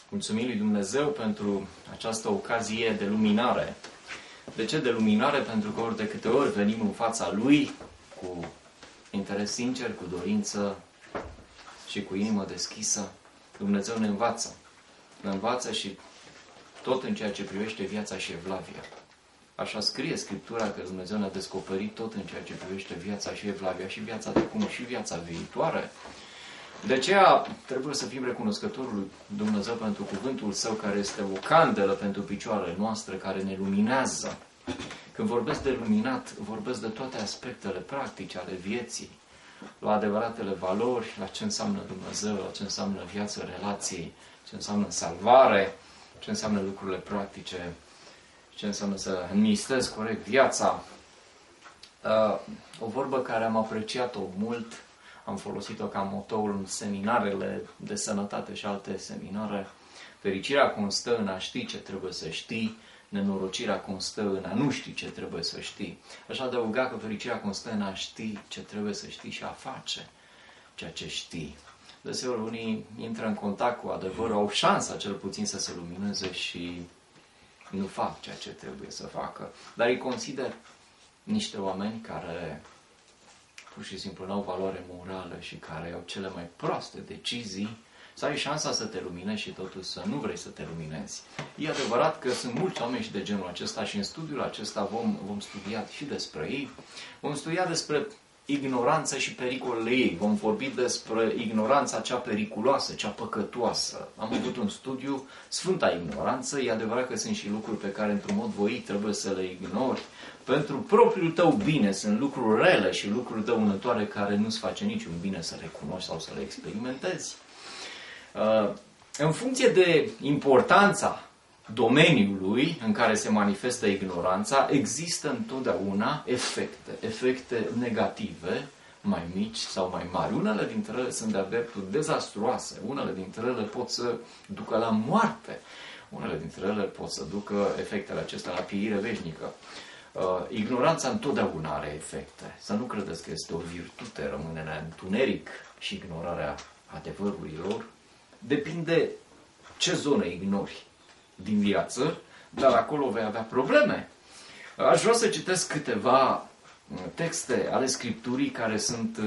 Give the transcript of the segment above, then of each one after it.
Mulțumim lui Dumnezeu pentru această ocazie de luminare. De ce de luminare? Pentru că ori de câte ori venim în fața Lui cu interes sincer, cu dorință și cu inimă deschisă, Dumnezeu ne învață. Ne învață și tot în ceea ce privește viața și evlavia. Așa scrie Scriptura că Dumnezeu ne-a descoperit tot în ceea ce privește viața și evlavia și viața de acum și viața viitoare. De aceea trebuie să fim recunoscători lui Dumnezeu pentru cuvântul Său, care este o candelă pentru picioarele noastre, care ne luminează. Când vorbesc de luminat, vorbesc de toate aspectele practice ale vieții, la adevăratele valori, la ce înseamnă Dumnezeu, la ce înseamnă viață, relații, ce înseamnă salvare, ce înseamnă lucrurile practice, ce înseamnă să administrezi corect viața. O vorbă care am apreciat-o mult, am folosit-o ca motoul în seminarele de sănătate și alte seminare. Fericirea constă în a ști ce trebuie să știi, nenorocirea constă în a nu ști ce trebuie să știi. Aș adăuga că fericirea constă în a ști ce trebuie să știi și a face ceea ce știi. Deseori unii intră în contact cu adevărul, au șansa cel puțin să se lumineze și nu fac ceea ce trebuie să facă. Dar îi consider niște oameni care pur și simplu nu au valoare morală și care au cele mai proaste decizii, să ai șansa să te luminezi și totuși să nu vrei să te luminezi. E adevărat că sunt mulți oameni și de genul acesta și în studiul acesta vom studia și despre ei. Vom studia despre ignoranță și pericolele ei. Vom vorbi despre ignoranța cea periculoasă, cea păcătoasă. Am avut un studiu, Sfânta Ignoranță. E adevărat că sunt și lucruri pe care într-un mod voit trebuie să le ignori. Pentru propriul tău bine sunt lucruri rele și lucruri dăunătoare care nu-ți face niciun bine să le cunoști sau să le experimentezi. În funcție de importanța domeniului în care se manifestă ignoranța, există întotdeauna efecte negative, mai mici sau mai mari. Unele dintre ele sunt de-a dreptul dezastruoase, unele dintre ele pot să ducă la moarte, unele dintre ele pot să ducă efectele acestea la pieire veșnică. Ignoranța întotdeauna are efecte. Să nu credeți că este o virtute, rămâne în întuneric și ignorarea adevărurilor. Depinde ce zonă ignori din viață, dar acolo vei avea probleme. Aș vrea să citesc câteva texte ale Scripturii care sunt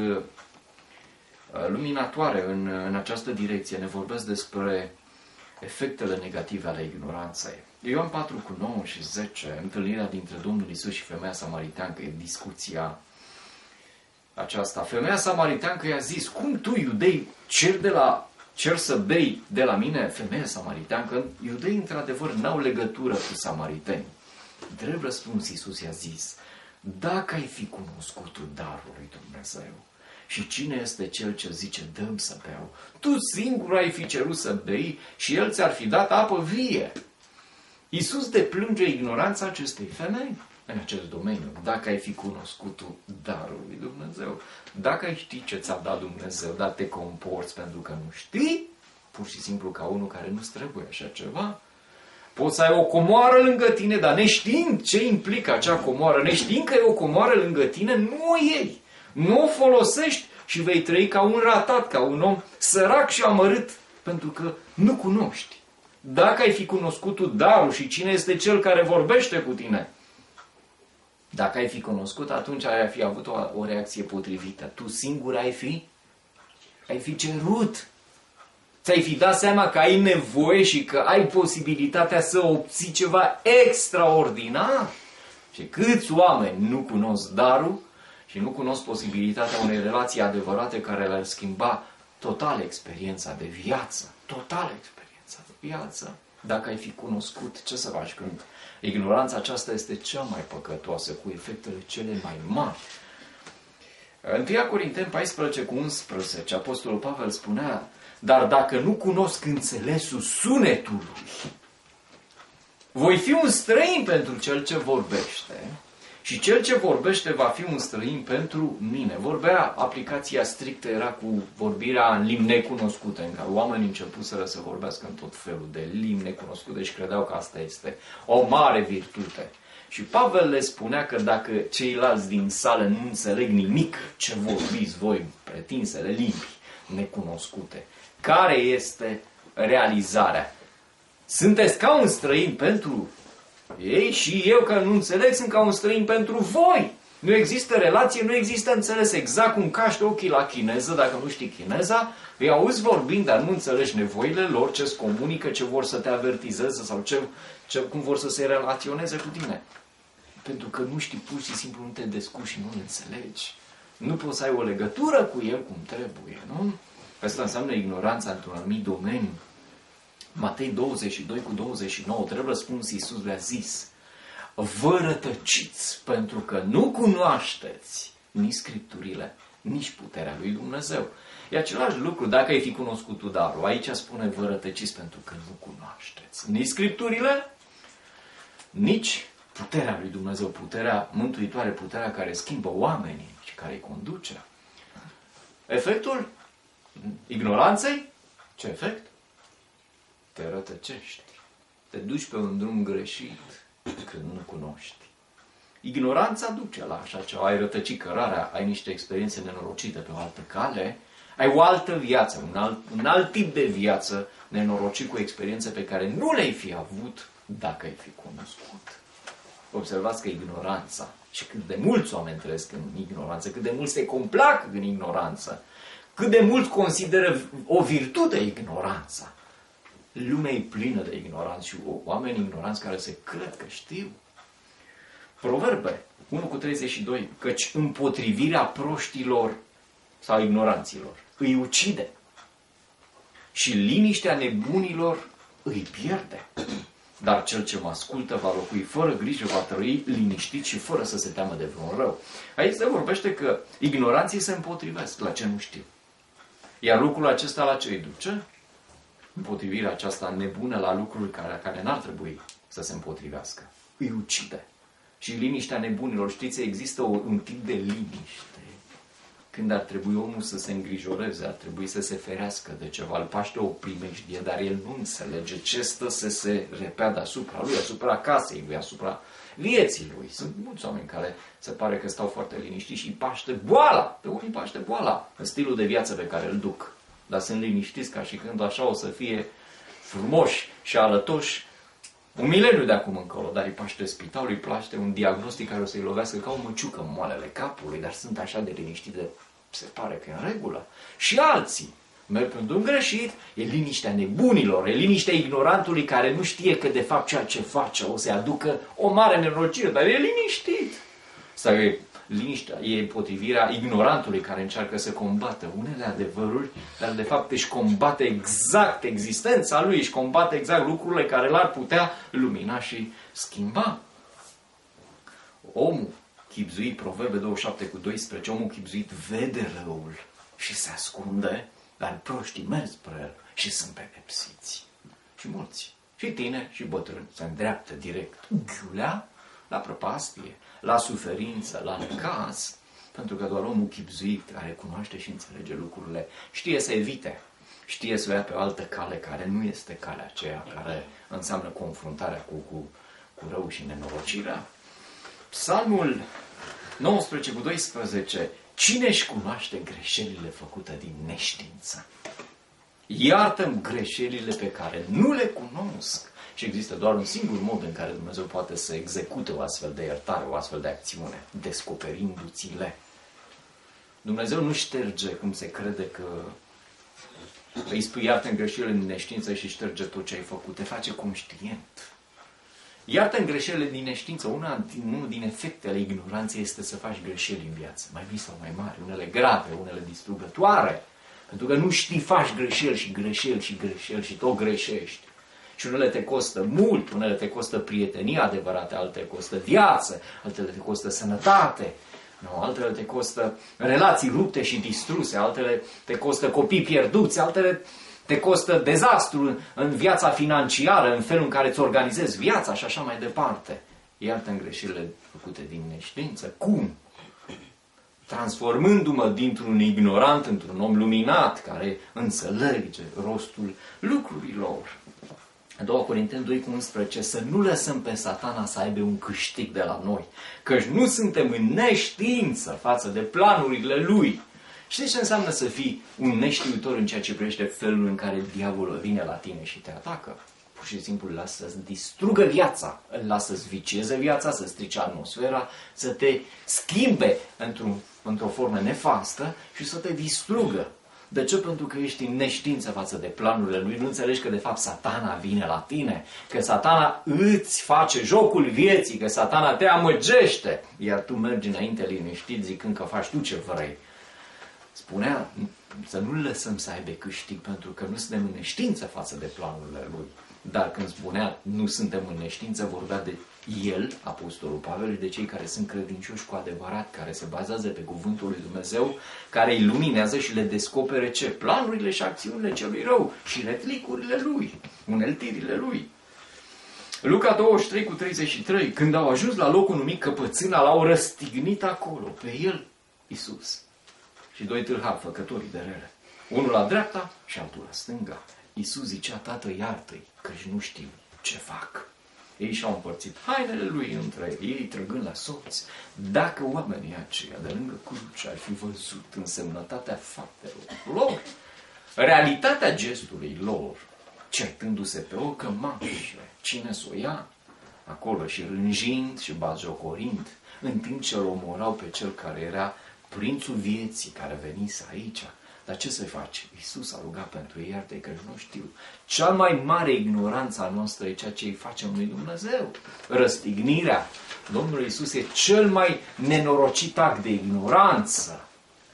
luminatoare în această direcție. Ne vorbesc despre efectele negative ale ignoranței. Ioan 4 cu 9 și 10, întâlnirea dintre Domnul Iisus și femeia samariteancă, e discuția aceasta. Femeia samariteancă i-a zis: cum tu, iudei, cer să bei de la mine? Femeia samariteancă, iudeii într-adevăr n-au legătură cu samariteni. Drept răspuns, Iisus i-a zis: dacă ai fi cunoscutul darul lui Dumnezeu și cine este cel ce zice dă-mi să beau, tu singur ai fi cerut să bei și el ți-ar fi dat apă vie. Iisus deplânge ignoranța acestei femei în acest domeniu. Dacă ai fi cunoscutul darul lui Dumnezeu, dacă ai ști ce ți-a dat Dumnezeu, dar te comporți pentru că nu știi, pur și simplu ca unul care nu-ți trebuie așa ceva, poți să ai o comoară lângă tine, dar neștiind ce implică acea comoară, neștiind că e o comoară lângă tine, nu o iei, nu o folosești și vei trăi ca un ratat, ca un om sărac și amărât, pentru că nu cunoști. Dacă ai fi cunoscutul darul și cine este cel care vorbește cu tine, dacă ai fi cunoscut, atunci ai fi avut o reacție potrivită. Tu singur ai fi cerut. Ți-ai fi dat seama că ai nevoie și că ai posibilitatea să obții ceva extraordinar. Și câți oameni nu cunosc darul și nu cunosc posibilitatea unei relații adevărate care le-ar schimba total experiența de viață. Total experiența de viață. Dacă ai fi cunoscut, ce să faci când ignoranța aceasta este cea mai păcătoasă, cu efectele cele mai mari? În 1 Corinteni 14 cu 11, Apostolul Pavel spunea: dar dacă nu cunosc înțelesul sunetului, voi fi un străin pentru cel ce vorbește și cel ce vorbește va fi un străin pentru mine. Aplicația strictă era cu vorbirea în limbi necunoscute, în care oamenii începuseră să vorbească în tot felul de limbi necunoscute și credeau că asta este o mare virtute. Și Pavel le spunea că dacă ceilalți din sală nu înțeleg nimic ce vorbiți voi, pretinsele limbi necunoscute, care este realizarea? Sunteți ca un străin pentru ei și eu, că nu înțeleg, sunt ca un străin pentru voi. Nu există relație, nu există înțeles. Exact cum caști ochii la chineză, dacă nu știi chineza, îi auzi vorbind, dar nu înțelegi nevoile lor, ce-ți comunică, ce vor să te avertizeze sau cum vor să se relaționeze cu tine. Pentru că nu știi, pur și simplu nu te descurci și nu le înțelegi. Nu poți să ai o legătură cu el cum trebuie, nu? Asta înseamnă ignoranța într-un anumit domeniu. Matei 22:29, trebuie răspuns, Iisus le-a zis: vă rătăciți pentru că nu cunoașteți nici Scripturile, nici puterea lui Dumnezeu. E același lucru dacă ai fi cunoscut tu darul. Aici spune: vă rătăciți pentru că nu cunoașteți nici Scripturile, nici puterea lui Dumnezeu, puterea mântuitoare, puterea care schimbă oamenii și care îi conduce. Efectul ignoranței? Ce efect? Te rătăcești. Te duci pe un drum greșit când nu cunoști. Ignoranța duce la așa ceva. Ai rătăcit cărarea, ai niște experiențe nenorocite pe o altă cale, ai o altă viață, un alt tip de viață nenorocit cu experiențe pe care nu le-ai fi avut dacă ai fi cunoscut. Observați că ignoranța, și cât de mulți oameni trăiesc în ignoranță, cât de mulți se complac în ignoranță, cât de mult consideră o virtute ignoranța. Lumea e plină de ignoranți și oameni ignoranți care se cred că știu. Proverbe 1:32, căci împotrivirea proștilor sau ignoranților îi ucide și liniștea nebunilor îi pierde. Dar cel ce mă ascultă va locui fără grijă, va trăi liniștit și fără să se teamă de vreun rău. Aici se vorbește că ignoranții se împotrivesc la ce nu știu. Iar lucrul acesta la ce îi duce? Împotrivirea aceasta nebună la lucruri care n-ar trebui să se împotrivească. Îi ucide. Și liniștea nebunilor, știți, există un tip de liniște. Când ar trebui omul să se îngrijoreze, ar trebui să se ferească de ceva, îl paște o primejdie, dar el nu înțelege ce stă să se repeadă asupra lui, asupra casei lui, asupra vieții lui. Sunt mulți oameni care se pare că stau foarte liniștiți și îi paște boala. Pe unii îi paște boala în stilul de viață pe care îl duc. Dar sunt liniștiți ca și când așa o să fie frumoși și arătoși un mileniu de acum încolo, dar îi paște spitalul, îi paște un diagnostic care o să-i lovească ca o măciucă în moalele capului, dar sunt așa de liniștiți, se pare că e în regulă. Și alții merg pe un drum greșit, e liniștea nebunilor, e liniștea ignorantului care nu știe că de fapt ceea ce face o să-i aducă o mare nenorocire, dar e liniștit. Sau liniștea e împotrivirea ignorantului care încearcă să combată unele adevăruri, dar de fapt își combate exact existența lui, își combate exact lucrurile care l-ar putea lumina și schimba. Omul chibzuit, Proverbe 27:12, omul chibzuit vede răul și se ascunde, dar proștii merg spre el și sunt pedepsiți. Și mulți, și tineri și bătrâni, se îndreaptă direct ghiulea la prăpastie, la suferință, la necaz, pentru că doar omul chibzuit, care cunoaște și înțelege lucrurile, știe să evite, știe să o ia pe o altă cale care nu este calea aceea care înseamnă confruntarea cu rău și nenorocirea. Psalmul 19:12, cine își cunoaște greșelile făcute din neștiință? Iartă-mi greșelile pe care nu le cunosc. Și există doar un singur mod în care Dumnezeu poate să execute o astfel de iertare, o astfel de acțiune, descoperindu-ți-le. Dumnezeu nu șterge, cum se crede că îi spui iartă-mi greșelile din neștiință și șterge tot ce ai făcut. Te face conștient. Iartă-mi greșelile din neștiință. Unul din efectele ignoranței este să faci greșeli în viață, mai mici sau mai mari, unele grave, unele distrugătoare. Pentru că nu știi, faci greșeli și greșeli și greșeli și tot greșești. Și unele te costă mult, unele te costă prietenie adevărate, altele te costă viață, altele te costă sănătate, altele te costă relații rupte și distruse, altele te costă copii pierduți, altele te costă dezastru în viața financiară, în felul în care îți organizezi viața și așa mai departe. Iartă-mi greșelile făcute din neștiință. Cum? Transformându-mă dintr-un ignorant într-un om luminat care înțelege rostul lucrurilor. 2 Corinteni 2:11, să nu lăsăm pe Satana să aibă un câștig de la noi, căci nu suntem în neștiință față de planurile lui. Știți ce înseamnă să fii un neștiutor în ceea ce privește felul în care diavolul vine la tine și te atacă? pur și simplu îl lasă să-ți distrugă viața, îl lasă să-ți vicieze viața, să strice atmosfera, să te schimbe într-o formă nefastă și să te distrugă. De ce? Pentru că ești în neștiință față de planurile lui, nu înțelegi că de fapt Satana vine la tine, că Satana îți face jocul vieții, că Satana te amăgește, iar tu mergi înainte liniștit zicând că faci tu ce vrei. Spunea să nu-l lăsăm să aibă câștig, pentru că nu suntem în neștiință față de planurile lui. Dar când spunea nu suntem în neștiință, vorbea de el, Apostolul Pavel, de cei care sunt credincioși cu adevărat, care se bazează pe cuvântul lui Dumnezeu, care îi luminează și le descopere ce? Planurile și acțiunile celui rău și replicurile lui, uneltirile lui. Luca 23:33, când au ajuns la locul numit Căpățâna, l-au răstignit acolo, pe el, Iisus. Și doi tâlhari făcătorii de rele. Unul la dreapta și altul la stânga. Iisus zicea, Tată, iartă-i, căci nu știu ce fac. Ei și-au împărțit hainele lui între ei, trăgând la soți. Dacă oamenii aceia de lângă cruce ar fi văzut însemnătatea faptelor lor, realitatea gestului lor, certându-se pe o cămașă, cine s-o ia? Acolo și rânjind și batjocorind, în timp ce îl omorau pe cel care era prințul vieții, care venise aici. Dar ce să faci? Iisus a rugat pentru ei, iartă-i că nu știu. Cea mai mare ignoranță a noastră e ceea ce îi facem lui Dumnezeu. Răstignirea. Domnul Iisus e cel mai nenorocit act de ignoranță.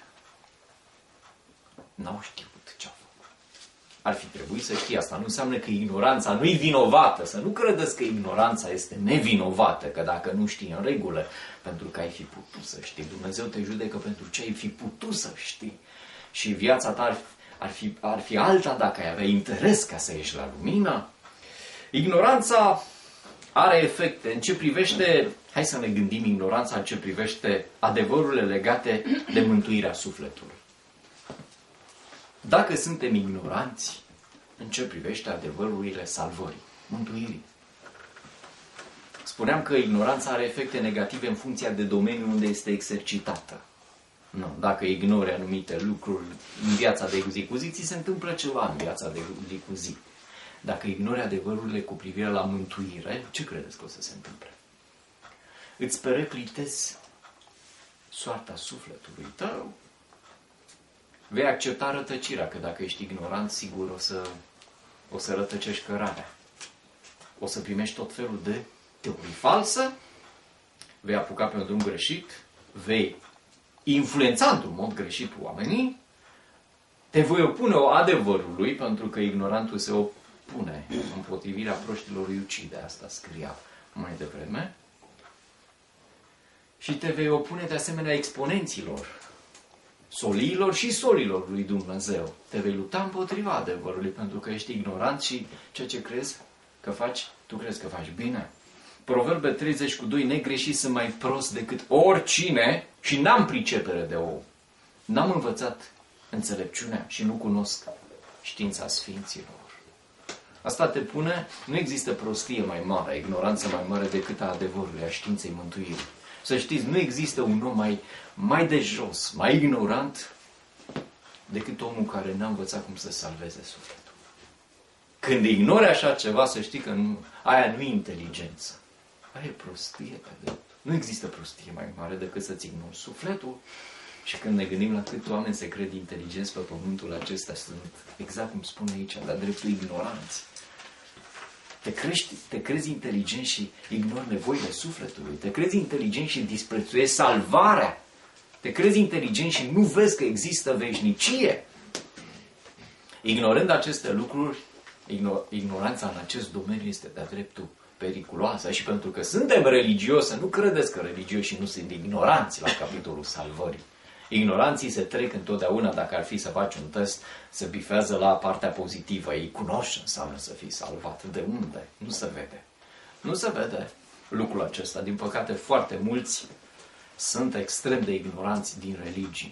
N-au știut ce-a făcut. Ar fi trebuit să știe asta. Nu înseamnă că ignoranța nu-i vinovată. Să nu credeți că ignoranța este nevinovată, că dacă nu știi în regulă, pentru că ai fi putut să știi. Dumnezeu te judecă pentru ce ai fi putut să știi. Și viața ta ar fi alta dacă ai avea interes ca să ieși la lumină. Ignoranța are efecte. În ce privește, hai să ne gândim ignoranța în ce privește adevărurile legate de mântuirea sufletului. Dacă suntem ignoranți în ce privește adevărurile salvării, mântuirii. Spuneam că ignoranța are efecte negative în funcție de domeniul unde este exercitată. Nu, dacă ignori anumite lucruri în viața de zi cu zi, ți se întâmplă ceva în viața de zi cu zi. Dacă ignori adevărurile cu privire la mântuire, ce credeți că o să se întâmple? Îți pereplitezi soarta sufletului tău. Vei accepta rătăcirea, că dacă ești ignorant, sigur o să rătăcești cărarea. O să primești tot felul de teorii falsă, vei apuca pe un drum greșit, vei influența într-un mod greșit oamenii, te voi opune adevărului, pentru că ignorantul se opune. Împotrivirea proștilor îi ucide, asta scria mai devreme. Și te vei opune de asemenea exponenților, soliilor și solilor lui Dumnezeu. Te vei lupta împotriva adevărului, pentru că ești ignorant și ceea ce crezi că faci, tu crezi că faci bine. Proverbe 30:2, negreșit sunt mai prost decât oricine și n-am pricepere de om. N-am învățat înțelepciunea și nu cunosc știința sfinților. Asta te pune, nu există prostie mai mare, ignoranță mai mare decât a adevărului, a științei mântuirii. Să știți, nu există un om mai de jos, mai ignorant decât omul care n-a învățat cum să salveze sufletul. Când ignori așa ceva, să știi că aia nu e inteligență. Aia e prostie pe drept. Nu există prostie mai mare decât să-ți ignori sufletul. Și când ne gândim la cât oameni se cred inteligenți pe pământul acesta, sunt exact cum spune aici, la dreptul ignoranți. Te crezi inteligent și ignori nevoile sufletului. Te crezi inteligent și disprețuiești salvarea. Te crezi inteligent și nu vezi că există veșnicie. Ignorând aceste lucruri, ignoranța în acest domeniu este de-a dreptul periculoasă. Și pentru că suntem religioși, să nu credeți că religioșii nu sunt ignoranți la capitolul salvării. Ignoranții se trec întotdeauna, dacă ar fi să faci un test, se bifează la partea pozitivă. Ei cunoști ce înseamnă să fii salvat. De unde? Nu se vede. Nu se vede lucrul acesta. Din păcate, foarte mulți sunt extrem de ignoranți din religii.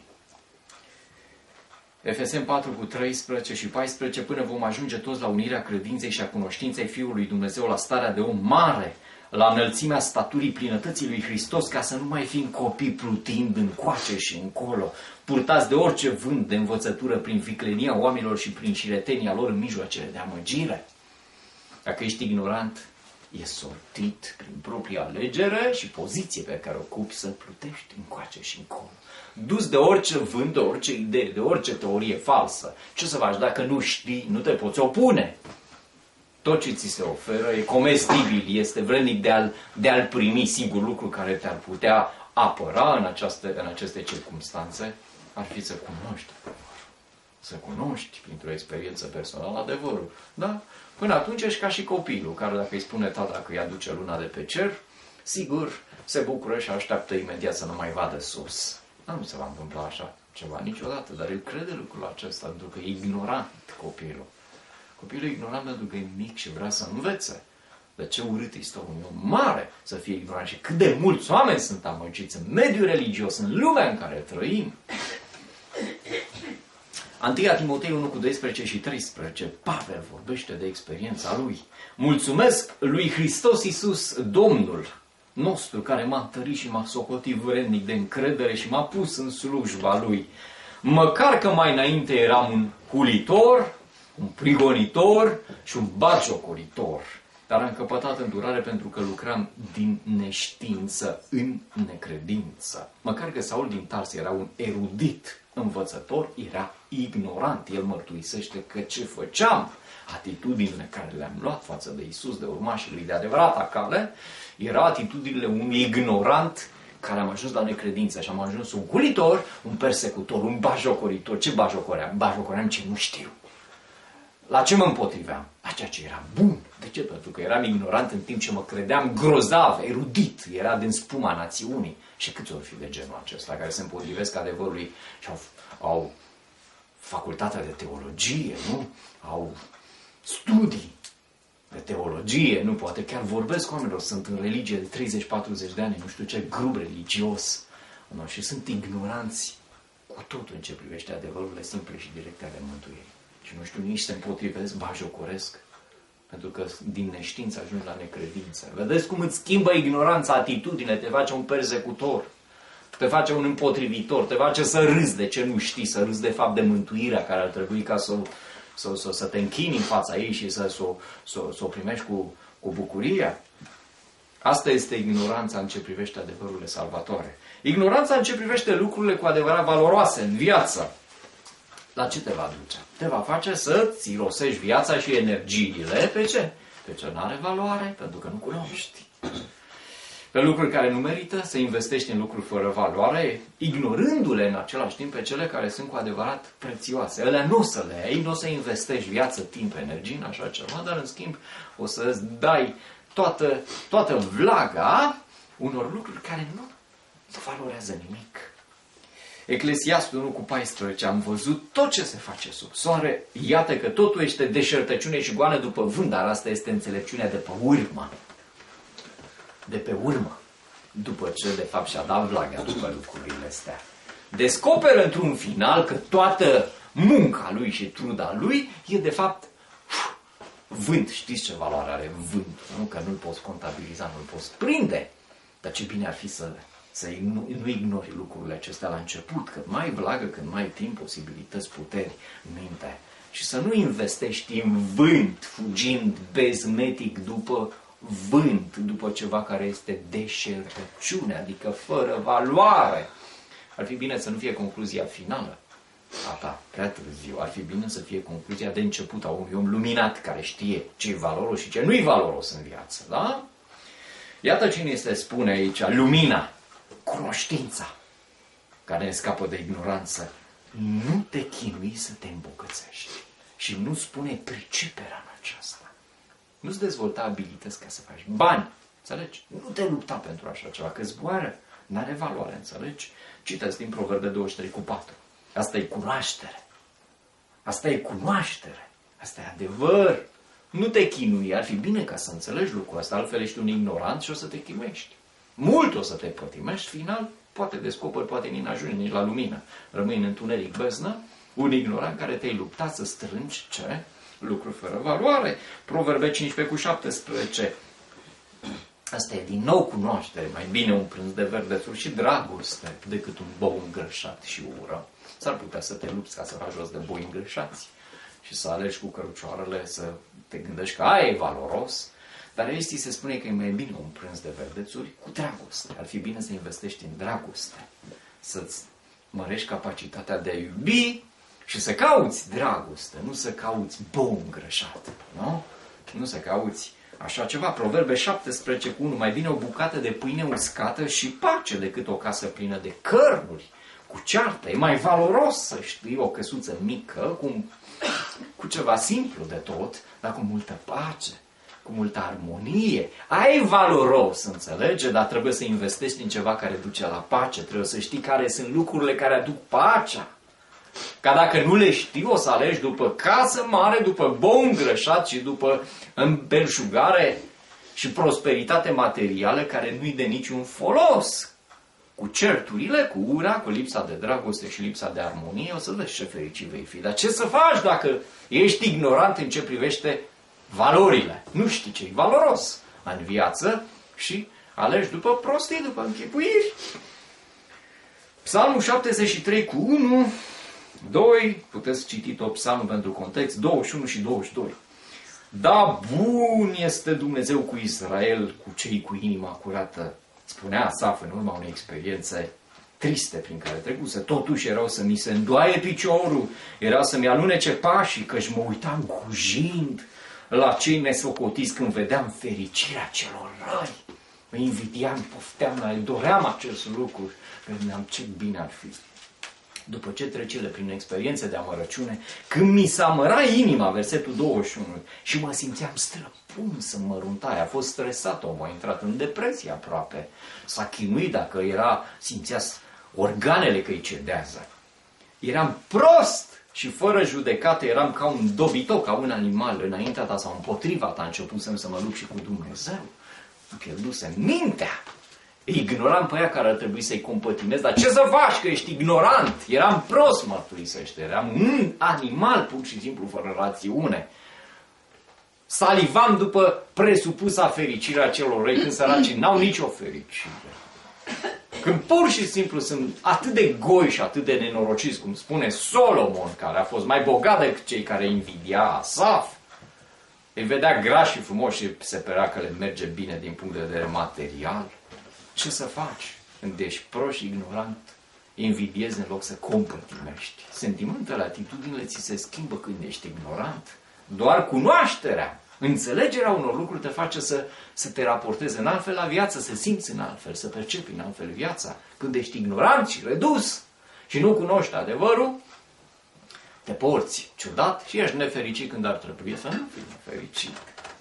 Efeseni 4:13 și 14, până vom ajunge toți la unirea credinței și a cunoștinței Fiului Dumnezeu, la starea de om mare, la înălțimea staturii plinătății lui Hristos, ca să nu mai fim copii plutind încoace și încolo, purtați de orice vânt de învățătură prin viclenia oamenilor și prin șiretenia lor în mijloacele de amăgire. Dacă ești ignorant, e sortit prin propria alegere și poziție pe care o ocupi să plutești încoace și încolo. Dus de orice vânt, de orice idee, de orice teorie falsă. Ce să faci? Dacă nu știi, nu te poți opune. Tot ce ți se oferă e comestibil, este vrednic de a-l primi. Singur lucru care te-ar putea apăra în aceste circunstanțe ar fi să cunoști adevărul. Să cunoști printr-o experiență personală adevărul. Da? Până atunci ești ca și copilul, care dacă îi spune tata că îi aduce luna de pe cer, sigur se bucură și așteaptă imediat să nu mai vadă sus. Nu se va întâmpla așa ceva niciodată, dar el crede lucrul acesta pentru că e ignorant copilul. Copilul e ignorant pentru că e mic și vrea să învețe. De ce urât este un om mare să fie ignorant și cât de mulți oameni sunt amăgiți în mediul religios, în lumea în care trăim. 1 Timotei 1 cu 12 și 13, Pavel vorbește de experiența lui. Mulțumesc lui Hristos Iisus, Domnul nostru, care m-a întărit și m-a socotit vrednic de încredere și m-a pus în slujba lui. Măcar că mai înainte eram un hulitor, un prigonitor și un batjocoritor, dar am căpătat îndurare pentru că lucram din neștiință în necredință. Măcar că Saul din Tars era un erudit învățător, era ignorant. El mărturisește că ce făceam, atitudinile care le-am luat față de Iisus, de urmașii lui de adevărata cale, erau atitudinile unui ignorant care am ajuns la necredință și am ajuns un hulitor, un persecutor, un bajocoritor. Ce bajocoream? Bajocoream ce nu știu. La ce mă împotriveam? La ceea ce era bun. De ce? Pentru că eram ignorant în timp ce mă credeam grozav, erudit. Era din spuma națiunii. Și câți ori fi de genul acesta, care se împotrivesc adevărului și au facultatea de teologie, nu? Au studii de teologie, nu? Poate chiar vorbesc cu oamenilor, sunt în religie de 30-40 de ani, nu știu ce grup religios. Nu? Și sunt ignoranți cu totul în ce privește adevărurile simple și directe ale mântuirii. Și nu știu, nici se împotrivesc, bajocoresc, pentru că din neștiință ajungi la necredință. Vedeți cum îți schimbă ignoranța atitudine, te face un persecutor, te face un împotrivitor, te face să râzi de ce nu știi, să râzi de fapt de mântuirea care ar trebui ca să te închini în fața ei și să o primești cu bucurie. Asta este ignoranța în ce privește adevărurile salvatoare. Ignoranța în ce privește lucrurile cu adevărat valoroase în viață. La ce te va duce? Te va face să-ți irosești viața și energiile. Pe ce? Pe ce nu are valoare, pentru că nu cunoști. Pe lucruri care nu merită, să investești în lucruri fără valoare, ignorându-le în același timp pe cele care sunt cu adevărat prețioase. Alea nu o să le ai, nu o să investești viață, timp, energie în așa ceva, dar în schimb o să-ți dai toată vlaga unor lucruri care nu valorează nimic. Eclesiastul 1 cu 14, am văzut tot ce se face sub soare, iată că totul este deșertăciune și goană după vânt, dar asta este înțelepciunea de pe urmă. De pe urmă. După ce, de fapt, și-a dat vlaga după lucrurile astea. Descoperă într-un final că toată munca lui și truda lui e, de fapt, vânt. Știți ce valoare are vânt? Nu? Că nu-l poți contabiliza, nu-l poți prinde. Dar ce bine ar fi să nu ignori lucrurile acestea la început, cât mai vlagă, cât mai timp, posibilități, puteri, minte. Și să nu investești în vânt, fugind bezmetic după vânt, după ceva care este deșertăciune, adică fără valoare. Ar fi bine să nu fie concluzia finală a ta, prea târziu. Ar fi bine să fie concluzia de început a unui om luminat, care știe ce e valoros și ce nu e valoros în viață. Da? Iată cine este, spune aici, lumina, cunoștința, care ne scapă de ignoranță. Nu te chinui să te îmbogățești. Și nu spune priceperea în aceasta. Nu-ți dezvolta abilități ca să faci bani. Înțelegi? Nu te lupta pentru așa ceva, că zboară. N-are valoare, înțelegi? Citeți din Proverbe 23 cu 4. Asta e cunoaștere. Asta e cunoaștere. Asta e adevăr. Nu te chinui. Ar fi bine ca să înțelegi lucrul ăsta. Altfel ești un ignorant și o să te chinuiești. Mult o să te pătimești. Final, poate descoperi, poate nici n-ajungi nici la lumină. Rămâi în întuneric beznă. Un ignorant care te-ai luptat să strângi ce? Lucruri fără valoare. Proverbe 15 cu 17. Asta e din nou cunoaștere. Mai bine un prânz de verdețuri și dragoste decât un bou îngrășat și ură. S-ar putea să te lupți ca să faci jos de boi îngrășați și să alegi cu cărucioarele, să te gândești că aia e valoros, dar aici ți se spune că e mai bine un prânz de verdețuri cu dragoste. Ar fi bine să investești în dragoste, să-ți mărești capacitatea de a iubi și să cauți dragoste, nu să cauți bun greșat, nu? Nu să cauți așa ceva. Proverbe 17:1, mai bine o bucată de pâine uscată și pace decât o casă plină de cărnuri cu ceartă. E mai valoros să știi o căsuță mică cu ceva simplu de tot, dar cu multă pace, cu multă armonie. Aia e valoros, înțelege? Dar trebuie să investești în ceva care duce la pace. Trebuie să știi care sunt lucrurile care aduc pacea. Ca dacă nu le știi, o să alegi după casă mare, după bun greșat și după îmbelșugare și prosperitate materială care nu-i de niciun folos. Cu certurile, cu ura, cu lipsa de dragoste și lipsa de armonie, o să vezi ce fericit vei fi. Dar ce să faci dacă ești ignorant în ce privește valorile? Nu știi ce e valoros în viață și alegi după prostii, după închipuiri. Psalmul 73:1, 2, puteți citi tot psalmul pentru context, 21 și 22. Da, bun este Dumnezeu cu Israel, cu cei cu inima curată, spunea Asaf în urma unei experiențe triste prin care trecuse. Totuși erau să mi se îndoaie piciorul, era să-mi alunece pașii, căci mă uitam gujind la cei nesocotiți când vedeam fericirea celor răi. Mă invidiam, pofteam la el, doream acest lucru, gândeam ce bine ar fi. După ce trecele prin experiențe de amărăciune, când mi s-a mărat inima, versetul 21, și mă simțeam străpun să mă măruntai, a fost stresat omul, a intrat în depresie aproape, s-a chinuit dacă simțea organele că îi cedează. Eram prost și fără judecată, eram ca un dobitoc, ca un animal înaintea ta sau împotriva ta, începusem să mă lupt și cu Dumnezeu. Îmi pierdusem mintea. Ignoram pe aia care ar trebui să-i compătimez, dar ce să faci că ești ignorant? Eram prost, mărturisește, eram un animal pur și simplu fără rațiune. Salivam după presupusa fericirea celor răi, când săracii n-au nicio fericire. Când pur și simplu sunt atât de goi și atât de nenorociți, cum spune Solomon, care a fost mai bogat decât cei care invidia Asaf, îi vedea grași și frumoși și se părea că le merge bine din punct de vedere material. Ce să faci când ești prost și ignorant? Invidiezi în loc să compătimești. Sentimentele, atitudinile ți se schimbă când ești ignorant. Doar cunoașterea, înțelegerea unor lucruri te face să te raportezi în altfel la viață, să simți în altfel, să percepi în altfel viața. Când ești ignorant și redus și nu cunoști adevărul, te porți ciudat și ești nefericit când ar trebui să nu fii nefericit.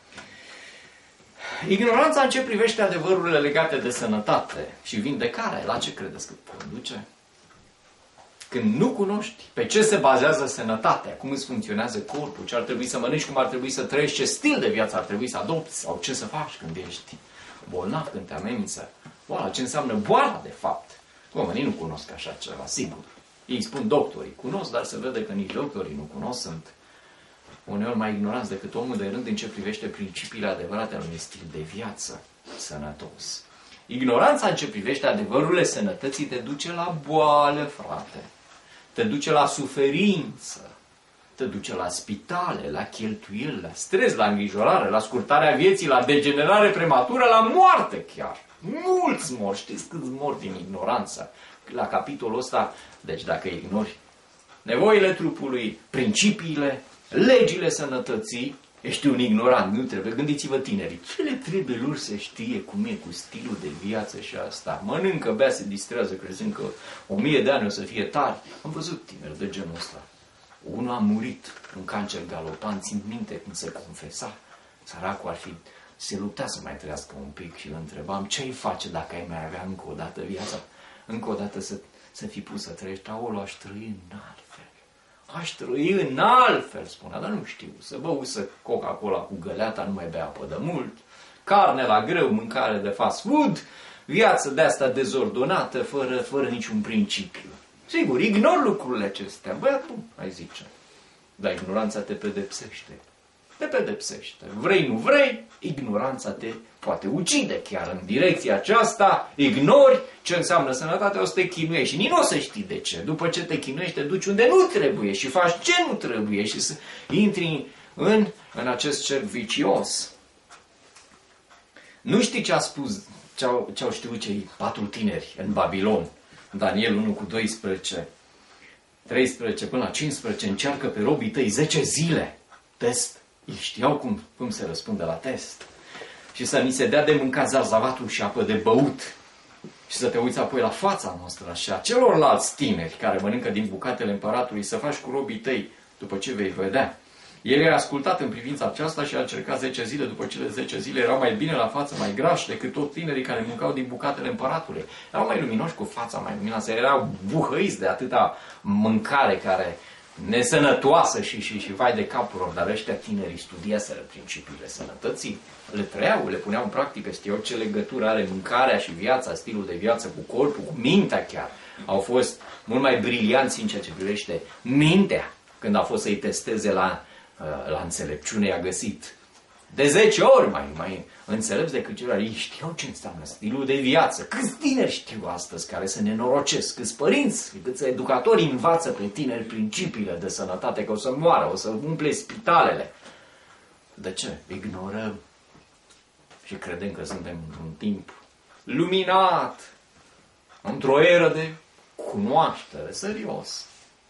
Ignoranța în ce privește adevărurile legate de sănătate și vindecare, la ce credeți că conduce? Când nu cunoști pe ce se bazează sănătatea, cum îți funcționează corpul, ce ar trebui să mănânci, cum ar trebui să trăiești, ce stil de viață ar trebui să adopți, sau ce să faci când ești bolnav, când te amenință boala, ce înseamnă boala de fapt. Oamenii nu cunosc așa ceva, sigur. Ei spun doctorii, cunosc, dar se vede că nici doctorii nu cunosc, sunt uneori mai ignoranți decât omul de rând în ce privește principiile adevărate ale unui stil de viață sănătos. Ignoranța în ce privește adevărurile sănătății te duce la boală, frate. Te duce la suferință. Te duce la spitale, la cheltuieli, la stres, la îngrijorare, la scurtarea vieții, la degenerare prematură, la moarte chiar. Mulți mor. Știți câți mor din ignoranță? La capitolul ăsta, deci dacă ignori nevoile trupului, principiile, legile sănătății, ești un ignorant, nu trebuie. Gândiți-vă tinerii, ce le trebuie lor să știe cum e cu stilul de viață și asta? Mănâncă, bea, se distrează, crezând că 1000 de ani o să fie tari. Am văzut tineri de genul ăsta. Unul a murit, un cancer galopant, țin minte când se confesa. Săracul se lupta să mai trăiască un pic și îl întrebam, ce-i face dacă ai mai avea încă o dată viața? Încă o dată să fii pus să trăiești, aolo, aș trăi în altfel. Aș trăi în altfel, spunea, dar nu știu, să băusă Coca-Cola cu găleata, nu mai bea apă de mult, carne la greu, mâncare de fast food, viață de asta dezordonată, fără niciun principiu. Sigur, ignor lucrurile acestea, băiat bun, ai zice, dar ignoranța te pedepsește. Te pedepsește. Vrei, nu vrei, Ignoranța te poate ucide chiar în direcția aceasta, ignori ce înseamnă sănătate, o să te chinuiești și nici nu o să știi de ce. După ce te chinuiești, te duci unde nu trebuie și faci ce nu trebuie și să intri în acest cerc vicios. Nu știi ce a spus, ce au știut cei 4 tineri în Babilon. Daniel 1 cu 12, 13 până la 15, încearcă pe robii tăi 10 zile. Test. Ei știau cum se răspunde la test. Și să ni se dea de mâncat zarzavatul și apă de băut. Și să te uiți apoi la fața noastră așa, celorlalți tineri care mănâncă din bucatele împăratului, să faci cu robii tăi după ce vei vedea. El i-a ascultat în privința aceasta și a încercat 10 zile. După cele 10 zile erau mai bine la față, mai grași decât tot tinerii care mâncau din bucatele împăratului. Erau mai luminoși cu fața mai luminoasă, erau buhăiți de atâta mâncare care nesănătoasă și vai de capul lor. Dar ăștia tinerii studiaseră principiile sănătății, le trăiau, le puneau în practică, știau ce legătură are mâncarea și viața, stilul de viață cu corpul, cu mintea chiar. Au fost mult mai brilianți în ceea ce privește mintea. Când a fost să-i testeze la înțelepciune, i-a găsit de 10 ori mai înțelepți decât ceilalți. Ei știau ce înseamnă stilul de viață. Câți tineri știu astăzi care se nenorocesc? Câți părinți, câți educatori învață pe tineri principiile de sănătate, că o să moară, o să umple spitalele. De ce? Ignorăm și credem că suntem într-un timp luminat, într-o eră de cunoaștere, serios.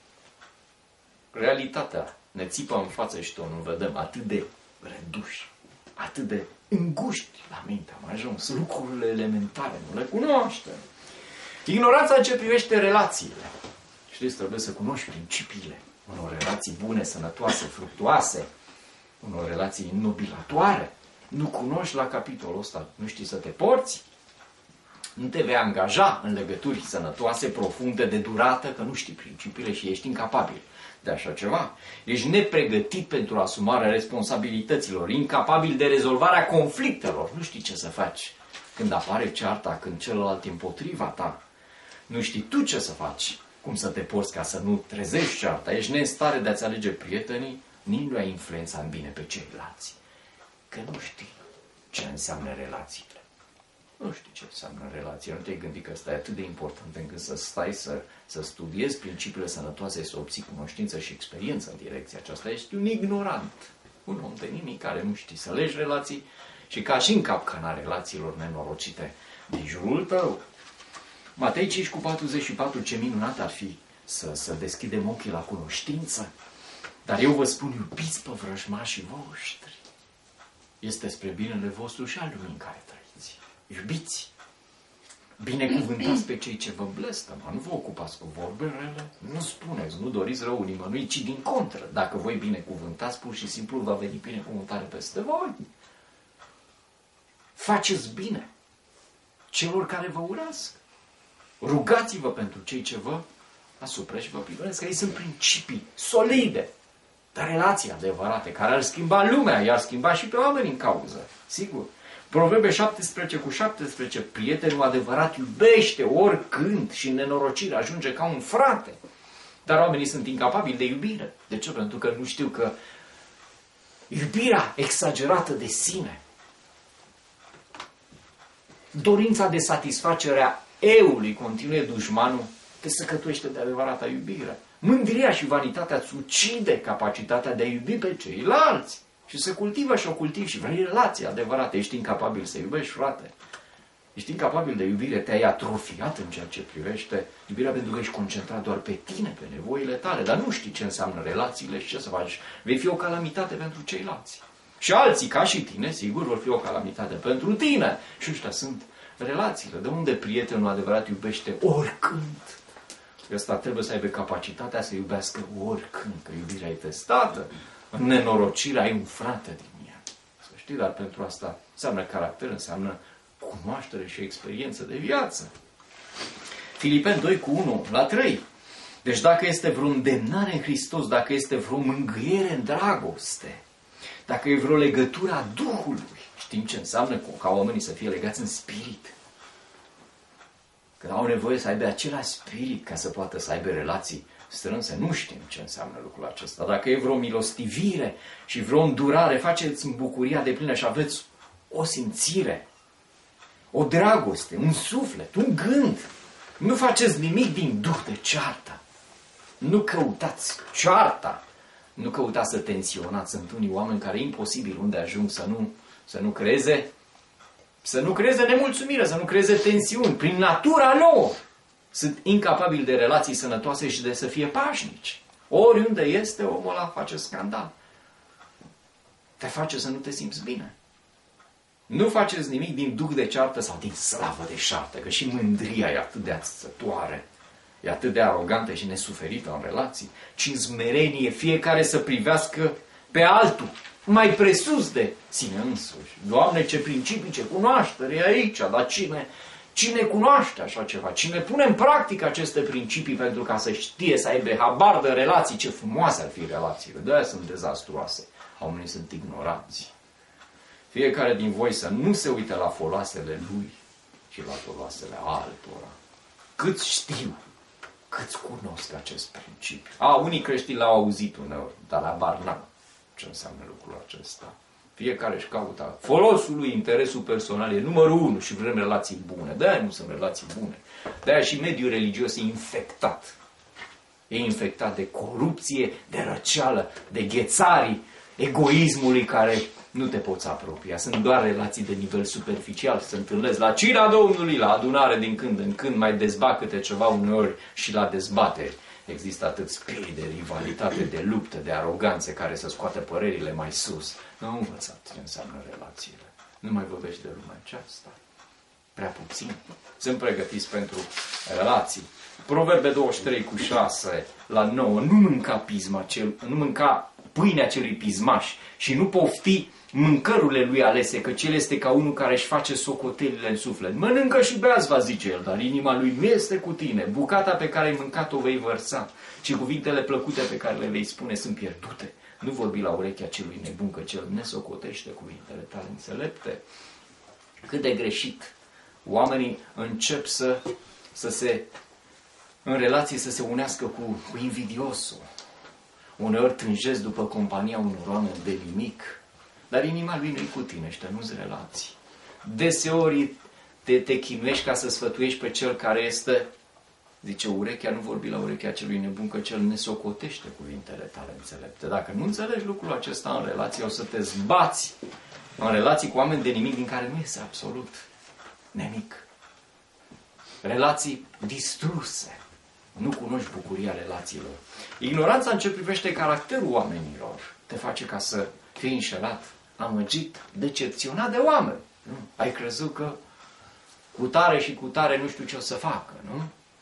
Realitatea ne țipă în față și tot nu vedem, atât de reduși, atât de înguști la minte am ajuns, lucrurile elementare nu le cunoaștem. Ignoranța în ce privește relațiile. Știți, trebuie să cunoști principiile unor relații bune, sănătoase, fructuoase, unor relații nobilatoare. Nu cunoști la capitolul ăsta, nu știi să te porți, nu te vei angaja în legături sănătoase, profunde, de durată, că nu știi principiile și ești incapabil de așa ceva. Ești nepregătit pentru asumarea responsabilităților, incapabil de rezolvarea conflictelor. Nu știi ce să faci când apare cearta, când celălalt e împotriva ta. Nu știi tu ce să faci, cum să te porți ca să nu trezești cearta. Ești nestare de a-ți alege prietenii, nici nu ai influența în bine pe ceilalți. Că nu știi ce înseamnă relațiile. Nu știi ce înseamnă relație, nu te-ai gândit că ăsta e atât de important încât să stai să studiezi principiile sănătoase, să obții cunoștință și experiență în direcția aceasta. Ești un ignorant, un om de nimic care nu știi să legi relații și ca și în capcana relațiilor nenorocite din jurul tău. Matei 5 cu 44, ce minunat ar fi să deschidem ochii la cunoștință. Dar eu vă spun, iubiți pe vrăjmașii voștri. Este spre binele vostru și al lumii în care trăiți. Iubiți, binecuvântați pe cei ce vă blestămă, nu vă ocupați cu vorbe rele, nu spuneți, nu doriți rău nimănui, ci din contră. Dacă voi binecuvântați, pur și simplu va veni binecuvântare peste voi. Faceți bine celor care vă urăsc. Rugați-vă pentru cei ce vă asupra și vă privesc, că ei sunt principii solide, dar relații adevărate, care ar schimba lumea, i-ar schimba și pe oameni în cauză, sigur. Proverbe 17 cu 17, prietenul adevărat iubește oricând și în nenorocire ajunge ca un frate. Dar oamenii sunt incapabili de iubire. De ce? Pentru că nu știu că iubirea exagerată de sine, dorința de satisfacere a eului, continue dușmanul, te săcătuiește de adevărata iubire. Mândria și vanitatea îți ucide capacitatea de a iubi pe ceilalți. Și se cultivă și o cultivi și vrei relații adevărate. Ești incapabil să iubești, frate. Ești incapabil de iubire, te-ai atrofiat în ceea ce privește iubirea pentru că ești concentrat doar pe tine, pe nevoile tale. Dar nu știi ce înseamnă relațiile și ce să faci. Vei fi o calamitate pentru ceilalți. Și alții, ca și tine, sigur, vor fi o calamitate pentru tine. Și ăștia sunt relațiile. De unde prietenul adevărat iubește oricând. Ăsta trebuie să aibă capacitatea să iubească oricând, că iubirea e testată. În nenorocire ai un frate din ea. Să știi, dar pentru asta înseamnă caracter, înseamnă cunoaștere și experiență de viață. Filipeni 2 cu 1 la 3. Deci dacă este vreo îndemnare în Hristos, dacă este vreo mângâiere în dragoste, dacă e vreo legătură a Duhului, știm ce înseamnă ca oamenii să fie legați în spirit. Că au nevoie să aibă același spirit ca să poată să aibă relații strânse, nu știm ce înseamnă lucrul acesta. Dacă e vreo milostivire și vreo îndurare, faceți în bucuria de plină și aveți o simțire, o dragoste, un suflet, un gând. Nu faceți nimic din duh de ceartă. Nu căutați cearta. Nu căutați să tensionați. Sunt unii oameni care e imposibil unde ajung să nu creeze nemulțumire, să nu creeze tensiuni. Prin natura lor sunt incapabili de relații sănătoase și de să fie pașnici. Oriunde este, omul ăla face scandal. Te face să nu te simți bine. Nu faceți nimic din duh de ceartă sau din slavă de șartă, că și mândria e atât de ațătoare, e atât de arogantă și nesuferită în relații, ci în smerenie fiecare să privească pe altul, mai presus de sine însuși. Doamne, ce principii, ce cunoaștere e aici, dar cine cunoaște așa ceva? Cine pune în practică aceste principii pentru ca să știe, să aibă habar de relații, ce frumoase ar fi relațiile. De-aia sunt dezastruoase. Oamenii sunt ignoranți. Fiecare din voi să nu se uite la foloasele lui, ci la foloasele altora. Cât știu, cât cunosc acest principiu. Unii creștini l-au auzit uneori, dar la bar n-am ce înseamnă lucrul acesta. Fiecare își caută folosul lui, interesul personal e numărul 1 și vrem relații bune. De-aia nu sunt relații bune. De-aia și mediul religios e infectat. E infectat de corupție, de răceală, de ghețarii, egoismului care nu te poți apropia. Sunt doar relații de nivel superficial. Se întâlnesc la cina Domnului, la adunare din când în când, mai dezbat câte ceva uneori și la dezbateri. Există atât spirit de rivalitate, de luptă, de aroganțe care să scoată părerile mai sus. Nu am învățat ce înseamnă relațiile. Nu mai vorbești de lumea aceasta. Prea puțin. Sunt pregătiți pentru relații. Proverbe 23:6 la 9. Nu mânca pâinea celui pismaș și nu pofti mâncărurile lui alese, că el este ca unul care își face socotelile în suflet. Mănâncă și beați, va zice el, dar inima lui nu este cu tine. Bucata pe care ai mâncat-o vei vărsa, ci cuvintele plăcute pe care le vei spune sunt pierdute. Nu vorbi la urechea celui nebun, că cel nesocotește cuvintele tale înțelepte. Cât de greșit oamenii încep în relații să se unească cu invidiosul. Uneori trânjesc după compania unor oameni de nimic, dar inima lui nu-i cu tine, ăștia nu-s relații. Deseori te chinuiești ca să sfătuiești pe cel care este, zice, urechea, nu vorbi la urechea celui nebun, că cel nesocotește cuvintele tale înțelepte. Dacă nu înțelegi lucrul acesta în relație, o să te zbați în relații cu oameni de nimic, din care nu este absolut nimic. Relații distruse. Nu cunoști bucuria relațiilor. Ignoranța în ce privește caracterul oamenilor te face ca să fii înșelat, amăgit, decepționat de oameni. Nu? Ai crezut că cu tare și cu tare nu știu ce o să facă, nu?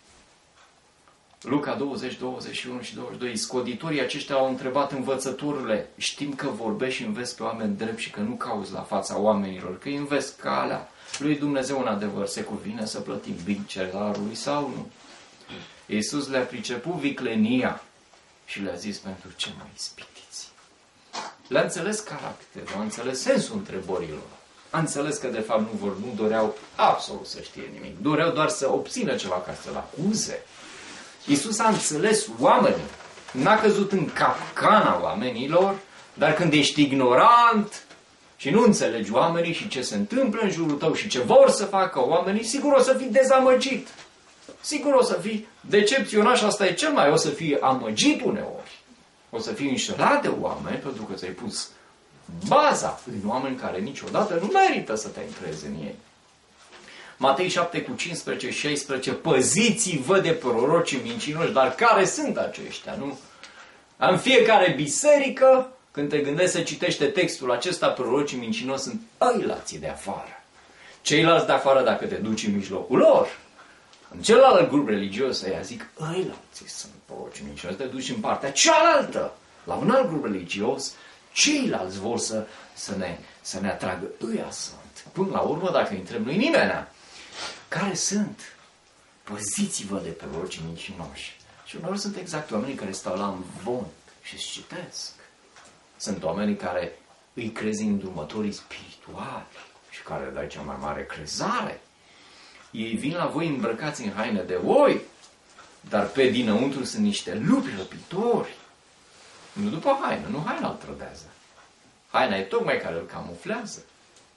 Luca 20, 21 și 22. Scoditorii aceștia au întrebat învățăturile: știm că vorbești și înveți pe oameni drept și că nu cauți la fața oamenilor, că îi înveți calea lui Dumnezeu în adevăr. Se cuvine să plătim bine cerarului sau nu? Iisus le-a priceput viclenia și le-a zis: pentru ce mă ispitiți? Le-a înțeles caracterul, a înțeles sensul întrebărilor. A înțeles că de fapt nu doreau absolut să știe nimic. Doreau doar să obțină ceva ca să-l acuze. Iisus a înțeles oamenii. N-a căzut în capcana oamenilor, dar când ești ignorant și nu înțelegi oamenii și ce se întâmplă în jurul tău și ce vor să facă oamenii, sigur o să fii dezamăgit. Sigur o să fii decepționat și asta e cel mai, o să fii amăgit uneori. O să fii înșelat de oameni pentru că ți-ai pus baza în oameni care niciodată nu merită să te încrezi în ei. Matei 7 cu 15, 16, păziți-vă de prorocii mincinoși, dar care sunt aceștia, nu? În fiecare biserică, când te gândești să citește textul acesta, prorocii mincinoși sunt ăilații de afară. Ceilalți de afară, dacă te duci în mijlocul lor, în celălalt grup religios, ăia zic, ăilații sunt prorocii mincinoși, te duci în partea cealaltă, la un alt grup religios, ceilalți vor să ne atragă, ăia sunt. Până la urmă, dacă intrăm, nu-i nimeni. Care sunt? Păziți-vă de prorocii mincinoși. Și uneori sunt exact oamenii care stau la învon și îți citesc. Sunt oamenii care îi crezi îndrumătorii spirituali și care le dai cea mai mare crezare. Ei vin la voi îmbrăcați în haine de oi, dar pe dinăuntru sunt niște lupi răpitori. Nu după haină, nu haina îl trădează. Haina e tocmai care îl camuflează.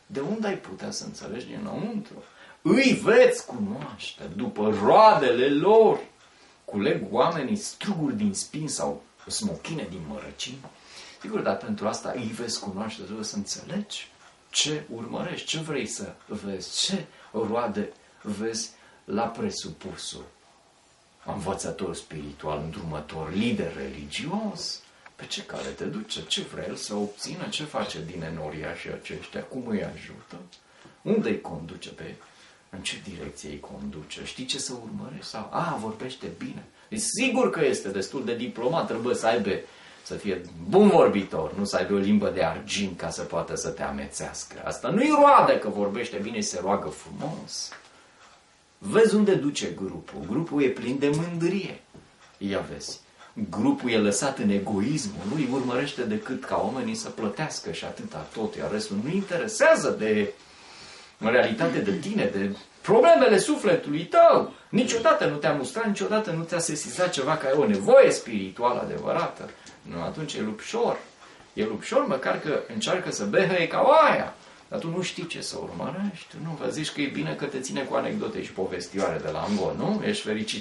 De unde ai putea să înțelegi dinăuntru? Îi veți cunoaște după roadele lor. Culeg oamenii struguri din spin sau smochine din mărăcini? Sigur, dar pentru asta îi veți cunoaște, trebuie să înțelegi ce urmărești, ce vrei să vezi, ce roade vezi la presupusul învățător spiritual, îndrumător, lider religios. Pe ce cale te duce? Ce vrea el să obțină? Ce face din enoriașii aceștia? Cum îi ajută? Unde îi conduce? În ce direcție îi conduce? Știi ce să urmărești? Sau, vorbește bine. E sigur că este destul de diplomat, trebuie să aibă, să fie bun vorbitor, nu să aibă o limbă de argint ca să poată să te amețească. Asta nu-i roade că vorbește bine și se roagă frumos. Vezi unde duce grupul. Grupul e plin de mândrie. Ia vezi. Grupul e lăsat în egoismul lui, urmărește decât ca oamenii să plătească și atâta tot, iar restul nu interesează de în realitate de tine, de problemele sufletului tău. Niciodată nu te-a mustrat, niciodată nu te-a sesizat ceva ca e o nevoie spirituală adevărată. Nu, atunci e lupșor. E lupșor măcar că încearcă să behăie ca oaia. Dar tu nu știi ce să urmărești. Tu nu vă zici că e bine că te ține cu anecdote și povestioare de la Angon, nu? Ești fericit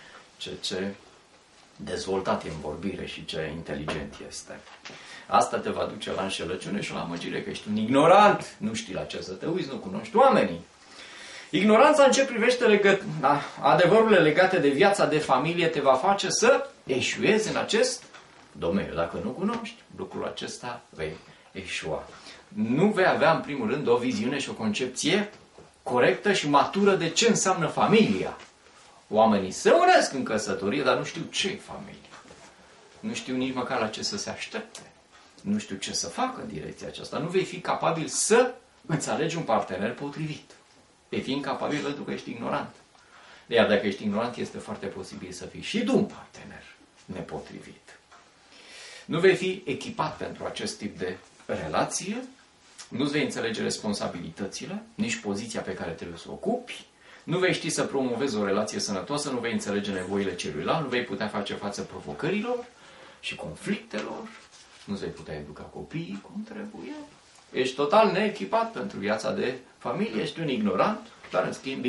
ce dezvoltat e în vorbire și ce inteligent este. Asta te va duce la înșelăciune și la amăgire, că ești un ignorant. Nu știi la ce să te uiți, nu cunoști oamenii. Ignoranța în ce privește adevărurile legate de viața de familie te va face să eșuezi în acest domeniu. Dacă nu cunoști lucrul acesta, vei eșua. Nu vei avea, în primul rând, o viziune și o concepție corectă și matură de ce înseamnă familia. Oamenii se unesc în căsătorie, dar nu știu ce e familie. Nu știu nici măcar la ce să se aștepte. Nu știu ce să facă în direcția aceasta. Nu vei fi capabil să îți alegi un partener potrivit. Vei fi incapabil pentru că ești ignorant. Iar dacă ești ignorant, este foarte posibil să fii și tu un partener nepotrivit. Nu vei fi echipat pentru acest tip de relație, nu-ți vei înțelege responsabilitățile, nici poziția pe care trebuie să o ocupi, nu vei ști să promovezi o relație sănătoasă, nu vei înțelege nevoile celuilalt, nu vei putea face față provocărilor și conflictelor, nu-ți vei putea educa copiii cum trebuie. Ești total neechipat pentru viața de familie, ești un ignorant, dar în schimb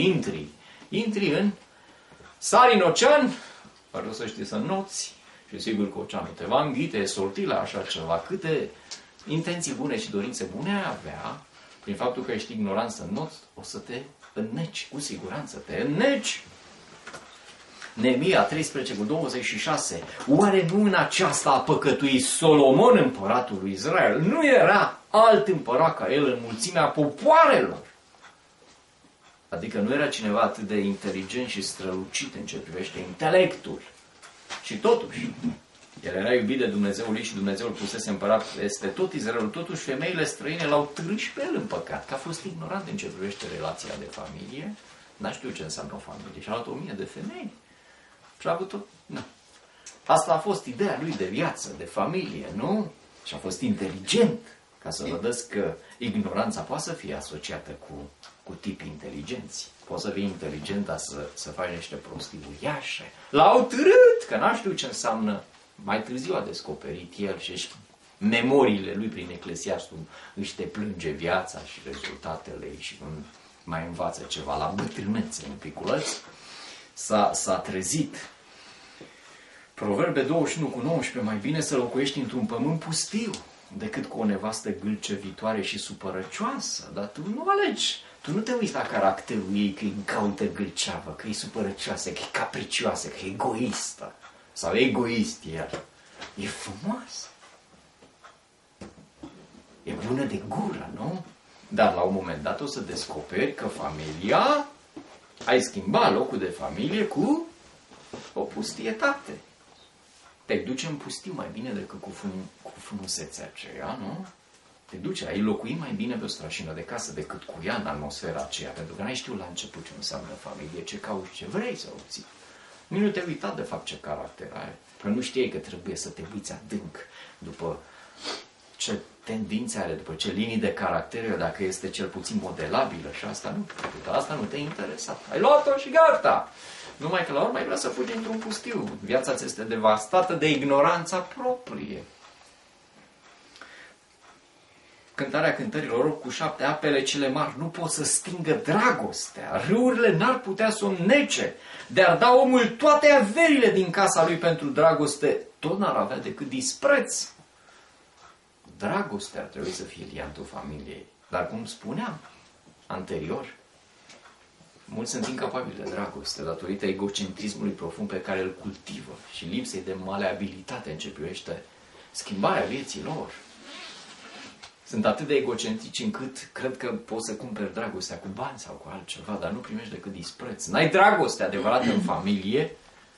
sari în ocean, dar o să știi să înnoți și sigur că oceanul te va înghite, e sortit la așa ceva. Câte intenții bune și dorințe bune ai avea, prin faptul că ești ignorant să înnoți, o să te înneci, cu siguranță te înneci. Neemia 13:26. Oare nu în aceasta a păcătuit Solomon, împăratul lui Israel? Nu era alt împărat ca el în mulțimea popoarelor? Adică nu era cineva atât de inteligent și strălucit în ce privește intelectul. Și totuși, el era iubit de Dumnezeul lui și Dumnezeu îl pusese împărat peste tot Israelul. Totuși, femeile străine l-au trâns pe el în păcat, că a fost ignorant în ce privește relația de familie. N-a știut ce înseamnă o familie. Și a luat 1000 de femei. Și a avut tot. Nu. Asta a fost ideea lui de viață, de familie, nu? Și a fost inteligent, ca să vedeți că ignoranța poate să fie asociată cu tipi inteligenți. Poți să fii inteligent, dar să faci niște prostii uriașe. L-au târât, că n-a știut ce înseamnă. Mai târziu a descoperit el și memoriile lui prin Eclesiastul își te plânge viața și rezultatele și mai învață ceva la bătrânețe, un piculeț. S-a trezit. Proverbe 21:19. Mai bine să locuiești într-un pământ pustiu decât cu o nevastă gâlcevitoare și supărăcioasă. Dar tu nu alegi. Tu nu te uiți la caracterul ei că e caută gâlceavă, că e supărăcioasă, că e capricioasă, că e egoistă. Sau egoist el. E frumoasă. E bună de gură, nu? Dar la un moment dat o să descoperi că familia, ai schimbat locul de familie cu o pustietate. Te duce în pustiu mai bine decât cu frumusețea aceea, nu? Te duce, ai locui mai bine pe o strașină de casă decât cu ea în atmosfera aceea, pentru că n-ai știut la început ce înseamnă familie, ce cauți, ce vrei să obții. Nici nu te-ai uitat de fapt ce caracter ai, că nu știai că trebuie să te uiți adânc după ce tendințe are, după ce linii de caracter, dacă este cel puțin modelabilă și asta nu te-a interesat. Ai luat-o și gata! Numai că la urmă ai vrea să fugi într-un pustiu. Viața ți este devastată de ignoranța proprie. Cântarea cântărilor 8:7, apele cele mari nu pot să stingă dragostea, râurile n-ar putea să o nece, de-ar da omul toate averile din casa lui pentru dragoste, tot n-ar avea decât dispreț. Dragostea ar trebui să fie liantul familiei, dar cum spuneam anterior, mulți sunt incapabili de dragoste datorită egocentrismului profund pe care îl cultivă și lipsei de maleabilitate în ce privește schimbarea vieții lor. Sunt atât de egocentrici încât cred că poți să cumperi dragostea cu bani sau cu altceva, dar nu primești decât dispreț. N-ai dragoste adevărată în familie,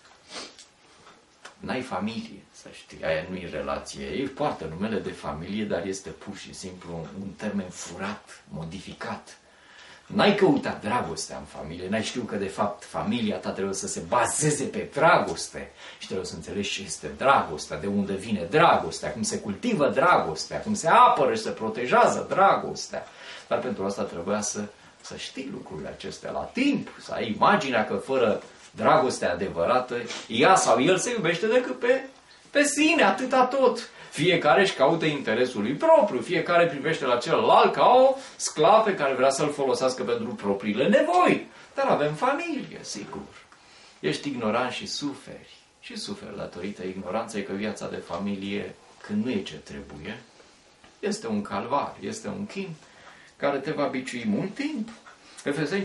n-ai familie, să știi. Aia nu e relație. Ei poartă numele de familie, dar este pur și simplu un termen furat, modificat. N-ai căutat dragostea în familie, n-ai știut că de fapt familia ta trebuie să se bazeze pe dragoste și trebuie să înțelegi ce este dragostea, de unde vine dragostea, cum se cultivă dragostea, cum se apără și se protejează dragostea. Dar pentru asta trebuia să știi lucrurile acestea la timp, să ai imaginea că fără dragostea adevărată, ea sau el se iubește decât pe sine, atâta tot. Fiecare își caută interesul lui propriu, fiecare privește la celălalt ca o sclav pe care vrea să-l folosească pentru propriile nevoi. Dar avem familie, sigur. Ești ignorant și suferi. Și suferi datorită ignoranței că viața de familie, când nu e ce trebuie, este un calvar, este un chin care te va biciui mult timp. Efeseni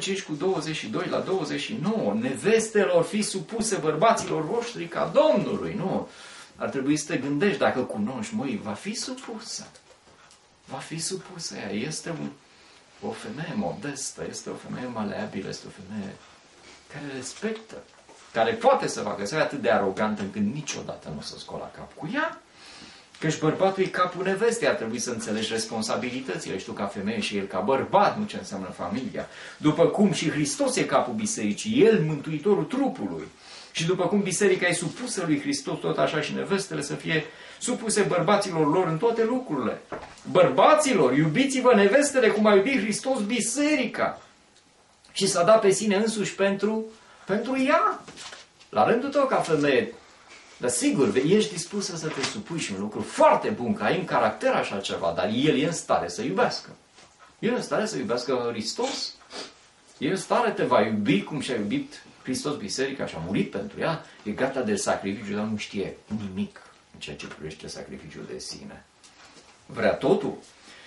5:22-29, nevestelor fiți supuse bărbaților voștri ca Domnului, nu? Ar trebui să te gândești, dacă cunoști, măi, va fi supusă. Va fi supusă ea. Este o femeie modestă, este o femeie maleabilă, este o femeie care respectă, care poate să facă, să fie atât de arogantă încât niciodată nu o să scoala cap cu ea. Căci bărbatul e capul nevestei, ar trebui să înțelegi responsabilitățile. Și tu ca femeie și el ca bărbat, nu ce înseamnă familia. După cum și Hristos e capul bisericii, el mântuitorul trupului. Și după cum biserica e supusă lui Hristos, tot așa și nevestele să fie supuse bărbaților lor în toate lucrurile. Bărbaților, iubiți-vă nevestele cum a iubit Hristos biserica. Și s-a dat pe sine însuși pentru ea. La rândul tău ca femeie, dar sigur, ești dispusă să te supui și un lucru foarte bun, că ai în caracter așa ceva, dar el e în stare să iubească. El e în stare să iubească Hristos. El în stare te va iubi cum și-a iubit Hristos biserica și a murit pentru ea. E gata de sacrificiu, dar nu știe nimic în ceea ce privește sacrificiul de sine. Vrea totul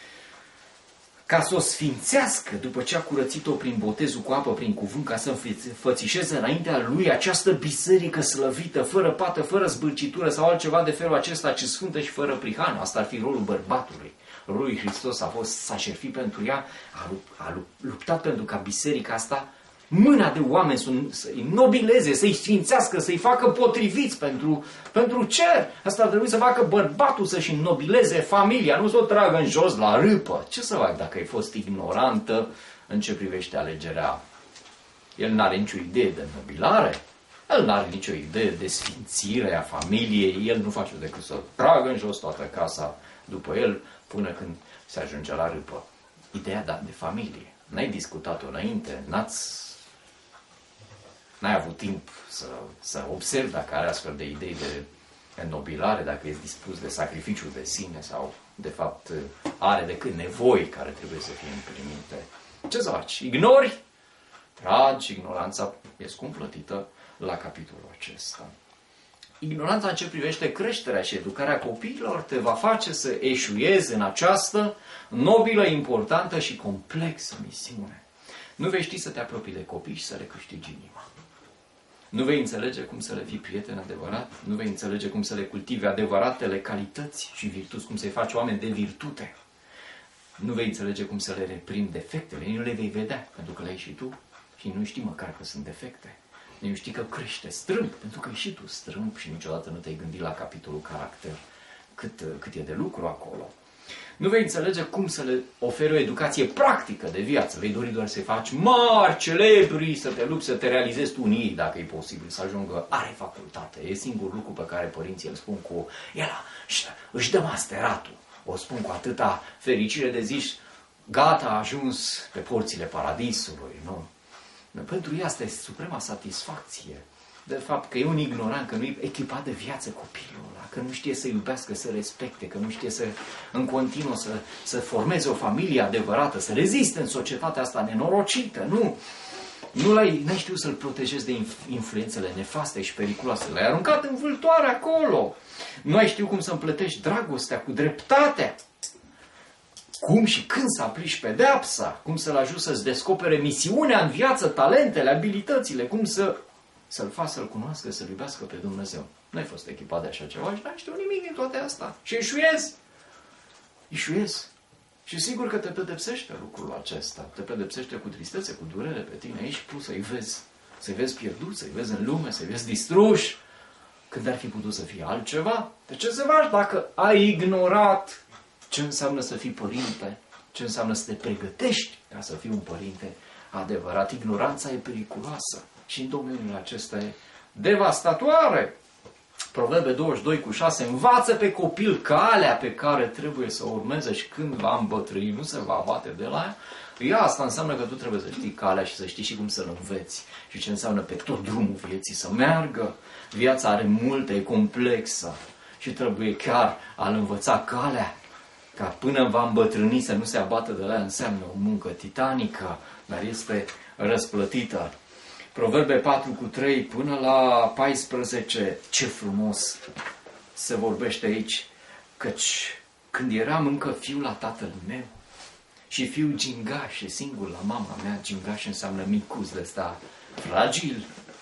ca să o sfințească după ce a curățit-o prin botezul cu apă, prin cuvânt, ca să înfățișeze înaintea lui această biserică slăvită, fără pată, fără zbârcitură sau altceva de felul acesta, ci sfântă și fără prihană. Asta ar fi rolul bărbatului. Rolul lui Hristos s-a șerfit pentru ea, a luptat pentru ca biserica asta, mâna de oameni să-i nobileze, să-i sfințească, să-i facă potriviți pentru cer. Asta ar trebui să facă bărbatul să-și nobileze familia, nu să o tragă în jos la râpă. Ce să fac dacă ai fost ignorantă în ce privește alegerea? El n-are nicio idee de nobilare, el n-are nicio idee de sfințire a familiei, el nu face decât să tragă în jos toată casa după el până când se ajunge la râpă. Ideea de familie. N-ai discutat-o înainte, n-ai avut timp să observi dacă are astfel de idei de înnobilare, dacă ești dispus de sacrificiul de sine sau, de fapt, are decât nevoi care trebuie să fie împlinite. Ce să faci? Ignori? Tragi, ignoranța e scump plătită la capitolul acesta. Ignoranța în ce privește creșterea și educarea copiilor te va face să eșuezi în această nobilă, importantă și complexă misiune. Nu vei ști să te apropii de copii și să le câștigi inima. Nu vei înțelege cum să le fii prieten adevărat, nu vei înțelege cum să le cultivi adevăratele calități și virtuți, cum să-i faci oameni de virtute. Nu vei înțelege cum să le reprimi defectele, nu le vei vedea, pentru că le ai și tu și nu știi măcar că sunt defecte. Nu știi că crește strâmb, pentru că e și tu strâmb și niciodată nu te-ai gândit la capitolul caracter, cât e de lucru acolo. Nu vei înțelege cum să le oferi o educație practică de viață. Vei dori doar să-i faci mari, celebri, să te lupți, să te realizezi tu în ei, dacă e posibil, să ajungă. Are facultate. E singurul lucru pe care părinții îl spun cu el își dă masteratul. O spun cu atâta fericire de zici, gata, a ajuns pe porțile paradisului. Nu? Pentru ei asta este suprema satisfacție. de fapt că e un ignorant, că nu e echipat de viață copilul ăla, că nu știe să iubească, să respecte, că nu știe să în continuu să formeze o familie adevărată, să reziste în societatea asta nenorocită, nu. N-ai știut să-l protejezi de influențele nefaste și periculoase. L-ai aruncat în vâltoare acolo. Nu ai știut cum să împletești dragostea cu dreptatea. Cum și când să aplici pedeapsa. Cum să-l ajuți să-ți descopere misiunea în viață, talentele, abilitățile. Cum să-l faci să-l cunoască, să-l iubească pe Dumnezeu. Nu ai fost echipat de așa ceva și n-ai știut nimic din toate astea. Și eșuiezi. Și sigur că te pedepsește lucrul acesta. Te pedepsește cu tristețe, cu durere pe tine. Ești tu să-i vezi pierduți, să-i vezi în lume, să-i vezi distruși. Când ar fi putut să fie altceva? De ce să faci dacă ai ignorat ce înseamnă să fii părinte? Ce înseamnă să te pregătești ca să fii un părinte adevărat? Ignoranța e periculoasă și în domeniul acesta e devastatoare. Proverbe 22:6, învață pe copil calea pe care trebuie să o urmeze și când va îmbătrâni, nu se va abate de la ea. Asta înseamnă că tu trebuie să știi calea și să știi și cum să-l înveți. Și ce înseamnă pe tot drumul vieții să meargă. Viața are multe, e complexă și trebuie chiar a-l învăța calea. Ca până va îmbătrâni să nu se abată de la ea, înseamnă o muncă titanică, dar este răsplătită. Proverbe 4:3 până la 14, ce frumos se vorbește aici, căci când eram încă fiu la tatăl meu și fiu gingaș, singur la mama mea, gingaș înseamnă micuț de ăsta fragil,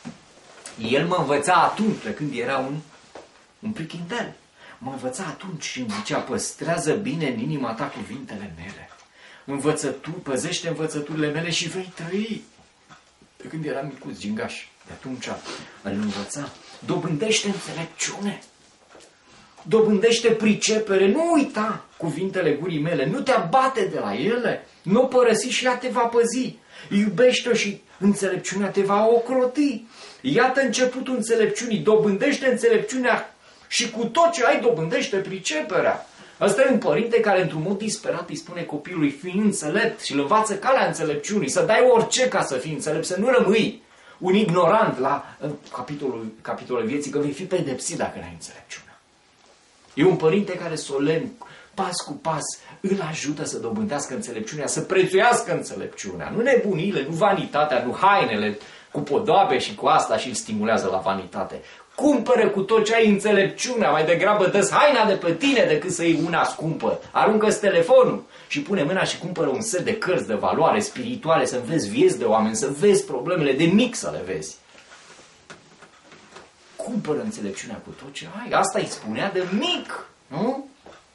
el mă învăța atunci, când era un prichintel, mă învăța atunci și îmi zicea, păstrează bine în inima ta cuvintele mele, păzește învățăturile mele și vei trăi. De când era micuț, gingaș, de atunci îl învăța. Dobândește înțelepciune. Dobândește pricepere. Nu uita cuvintele gurii mele. Nu te abate de la ele. Nu o părăsi și ea te va păzi. Iubește-o și înțelepciunea te va ocroti. Iată începutul înțelepciunii. Dobândește înțelepciunea și cu tot ce ai dobândește priceperea. Ăsta e un părinte care într-un mod disperat îi spune copilului, fii înțelept și îl învață calea înțelepciunii, să dai orice ca să fii înțelept, să nu rămâi un ignorant la capitolul vieții, că vei fi pedepsit dacă n-ai înțelepciunea. E un părinte care solemn, pas cu pas, îl ajută să dobândească înțelepciunea, să prețuiască înțelepciunea. Nu nebunile, nu vanitatea, nu hainele cu podoabe și cu asta și îl stimulează la vanitate. Cumpără cu tot ce ai înțelepciunea, mai degrabă dă-ți haina de pe tine decât să iei una scumpă. Aruncă-ți telefonul și pune mâna și cumpără un set de cărți de valoare spirituale, să înveți vieți de oameni, să vezi problemele de mic să le vezi. Cumpără înțelepciunea cu tot ce ai. Asta îi spunea de mic, nu?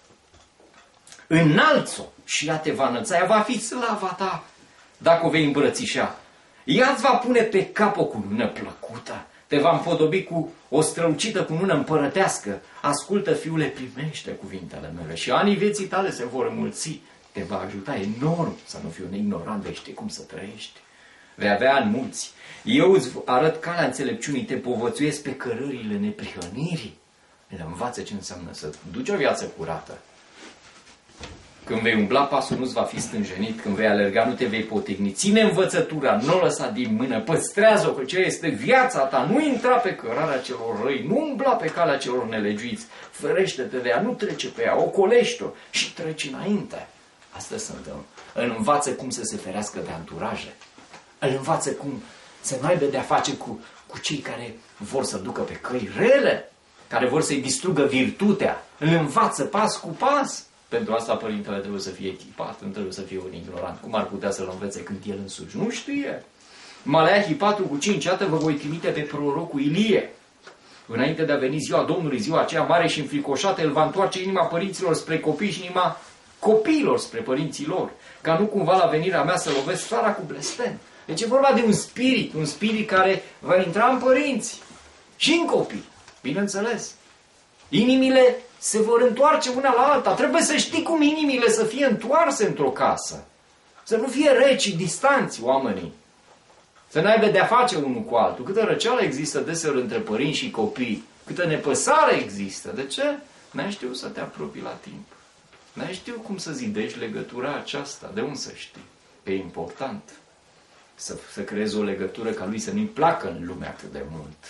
Înalți-o și ea te va înălța, ea va fi slava ta dacă o vei îmbrățișa. Ea îți va pune pe cap o cunună plăcută. Te va împodobi cu o strălucită cunună împărătească. Ascultă, fiule, primește cuvintele mele și anii vieții tale se vor înmulți. Te va ajuta enorm să nu fii un ignorant, vei ști cum să trăiești. Vei avea ani mulți. Eu îți arăt calea înțelepciunii, te povățuiesc pe cărările neprihănirii. Le învață ce înseamnă să duci o viață curată. Când vei umbla, pasul nu-ți va fi stânjenit. Când vei alerga, nu te vei potigni. Ține învățătura, nu o lăsa din mână. Păstrează-o, că ce este viața ta. Nu intra pe cărarea celor răi. Nu umbla pe calea celor nelegiuiți. Ferește-te de ea, nu trece pe ea. Ocolește-o și treci înainte. Asta sunt. Îl învață cum să se ferească de anturaje. Îl învață cum să nu aibă de-a face cu cei care vor să ducă pe căi rele, care vor să-i distrugă virtutea. Îl învață pas cu pas. Pentru asta părintele trebuie să fie echipat, nu trebuie să fie un ignorant. Cum ar putea să-l învețe când el însuși nu știe? Maleahi 4:5, iată vă voi trimite pe prorocul Ilie. Înainte de a veni ziua Domnului, ziua aceea mare și înfricoșată, el va întoarce inima părinților spre copii și inima copiilor spre părinții lor, ca nu cumva la venirea mea să lovesc țara cu blestem. Deci e vorba de un spirit care va intra în părinți și în copii, bineînțeles. Inimile se vor întoarce una la alta. Trebuie să știi cum inimile să fie întoarse într-o casă. Să nu fie reci, distanți oamenii. Să n-aibă de-a face unul cu altul. Câtă răceală există deseori între părinți și copii. Câtă nepăsare există. De ce? N-ai știut să te apropii la timp. N-ai știut cum să zidești legătura aceasta. De unde să știi? E important să creezi o legătură ca lui să nu-i placă în lumea atât de mult.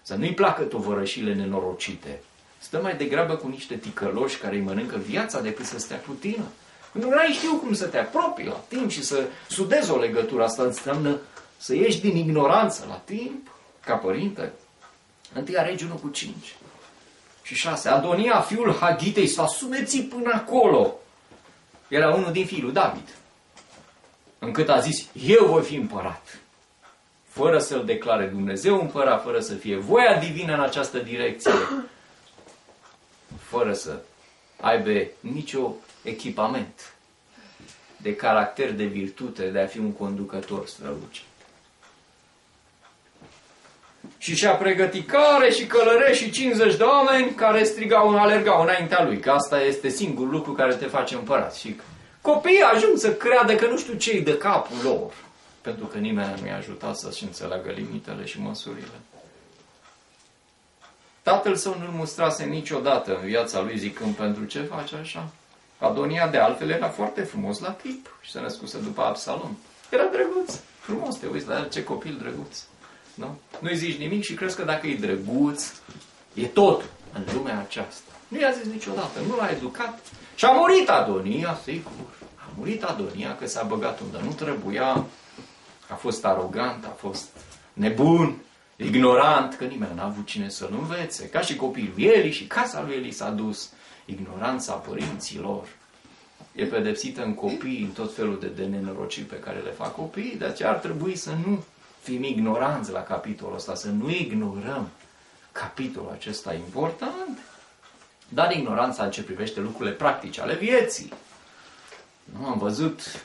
Să nu-i placă tovărășile nenorocite. Stă mai degrabă cu niște ticăloși care îi mănâncă viața decât să stea cu tine. Nu ai știu cum să te apropii la timp și să sudezi o legătură. Asta înseamnă să ieși din ignoranță la timp, ca părinte. 1 Regi 1:5 și 6. Adonia, fiul Hagitei, s-a sumețit până acolo. Era unul din fiii lui David. Încât a zis, eu voi fi împărat. Fără să-l declare Dumnezeu împărat, fără să fie voia divină în această direcție, fără să aibă nicio echipament de caracter, de virtute, de a fi un conducător strălucit. Și și-a pregătit care și călărești și 50 de oameni care strigau, alergau înaintea lui, că asta este singurul lucru care te face împărat. Și copiii ajung să creadă că nu știu ce-i de capul lor, pentru că nimeni nu i-a ajutat să-și înțeleagă limitele și măsurile. Tatăl său nu-l mustrase niciodată în viața lui zicând, pentru ce faci așa? Adonia de altfel era foarte frumos la tip și se născuse după Absalom. Era drăguț, frumos, te uiți la el, ce copil drăguț. Nu? Nu-i zici nimic și crezi că dacă e drăguț, e tot în lumea aceasta. Nu i-a zis niciodată, nu l-a educat. Și a murit Adonia, sigur. A murit Adonia că s-a băgat unde nu trebuia, a fost arogant, a fost nebun, ignorant, că nimeni n-a avut cine să-l învețe. Ca și copilul lui Eli și casa lui Eli s-a dus. Ignoranța părinților e pedepsită în copii, în tot felul de nenorociri pe care le fac copiii. De aceea ar trebui să nu fim ignoranți la capitolul ăsta, să nu ignorăm capitolul acesta important. Dar ignoranța în ce privește lucrurile practice ale vieții. Nu am văzut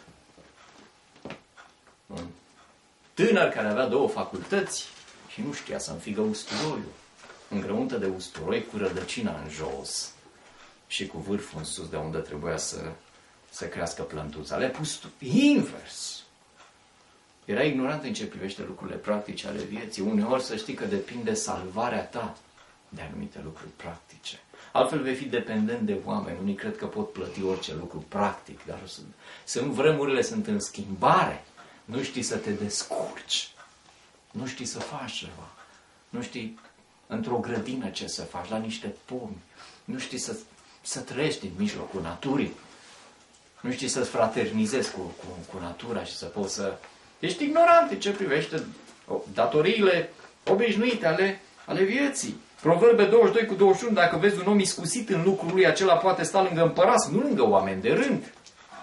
un tânăr care avea 2 facultăți și nu știa să înfigă usturoiul. Îngrăuntă de usturoi cu rădăcina în jos și cu vârful în sus de unde trebuia să crească plântuța. Le-a pus invers. Era ignorant în ce privește lucrurile practice ale vieții. Uneori să știi că depinde salvarea ta de anumite lucruri practice. Altfel vei fi dependent de oameni. Unii cred că pot plăti orice lucru practic, dar vremurile sunt în schimbare. Nu știi să te descurci. Nu știi să faci ceva. Nu știi într-o grădină ce să faci, la niște pomi. Nu știi să trăiești în mijlocul naturii. Nu știi să-ți fraternizezi cu natura și să poți să... Ești ignorant în ce privește datoriile obișnuite ale vieții. Proverbe 22:21, dacă vezi un om iscusit în lucrul lui, acela poate sta lângă împărați, nu lângă oameni de rând.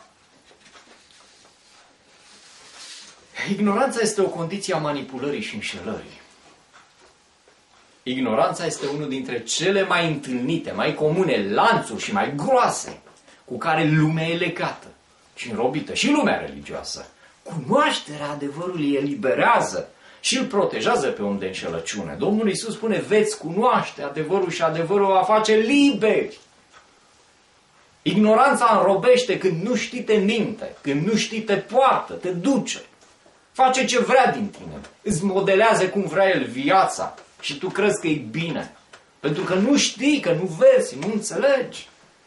Ignoranța este o condiție a manipulării și înșelării. Ignoranța este unul dintre cele mai întâlnite, mai comune lanțuri și mai groase cu care lumea e legată și înrobită, și lumea religioasă. Cunoașterea adevărului îi eliberează și îl protejează pe om de înșelăciune. Domnul Iisus spune, veți cunoaște adevărul și adevărul va face liberi. Ignoranța înrobește când nu știi te minte, când nu știi te poartă, te duce. Face ce vrea din tine. Îți modelează cum vrea el viața și tu crezi că e bine. Pentru că nu știi, că nu vezi, nu înțelegi.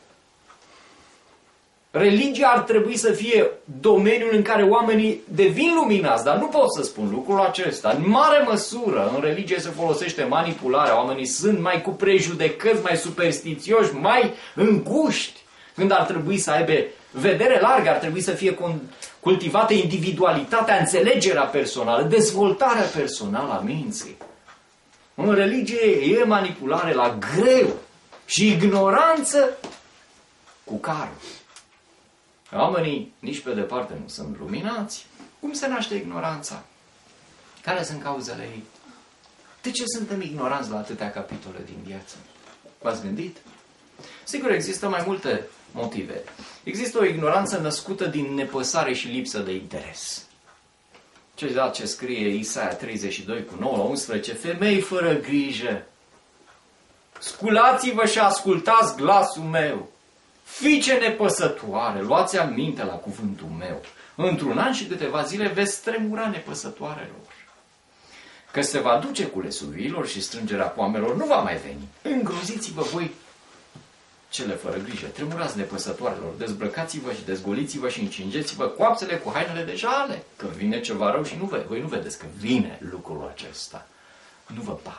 Religia ar trebui să fie domeniul în care oamenii devin luminați, dar nu pot să spun lucrul acesta. În mare măsură, în religie se folosește manipularea. Oamenii sunt mai cu prejudecăți, mai superstițioși, mai înguști. Când ar trebui să aibă vedere largă, ar trebui să fie cultivată individualitatea, înțelegerea personală, dezvoltarea personală a minții. În religie e manipulare la greu și ignoranță cu carul. Oamenii nici pe departe nu sunt luminați. Cum se naște ignoranța? Care sunt cauzele ei? De ce suntem ignoranți la atâtea capitole din viață? V-ați gândit? Sigur, există mai multe motive. Există o ignoranță născută din nepăsare și lipsă de interes. Ce scrie Isaia 32:9-11, femei fără grijă, sculați-vă și ascultați glasul meu. Fiice nepăsătoare, luați aminte la cuvântul meu. Într-un an și câteva zile veți tremura nepăsătoarelor. Că se va duce culesul viilor și strângerea poamelor nu va mai veni. Îngroziți-vă voi cele fără grijă, tremurați nepăsătoarelor, dezbrăcați-vă și dezgoliți-vă și încingeți-vă coapsele cu hainele de jale. Că vine ceva rău și voi nu vedeți că vine lucrul acesta. Nu vă pasă.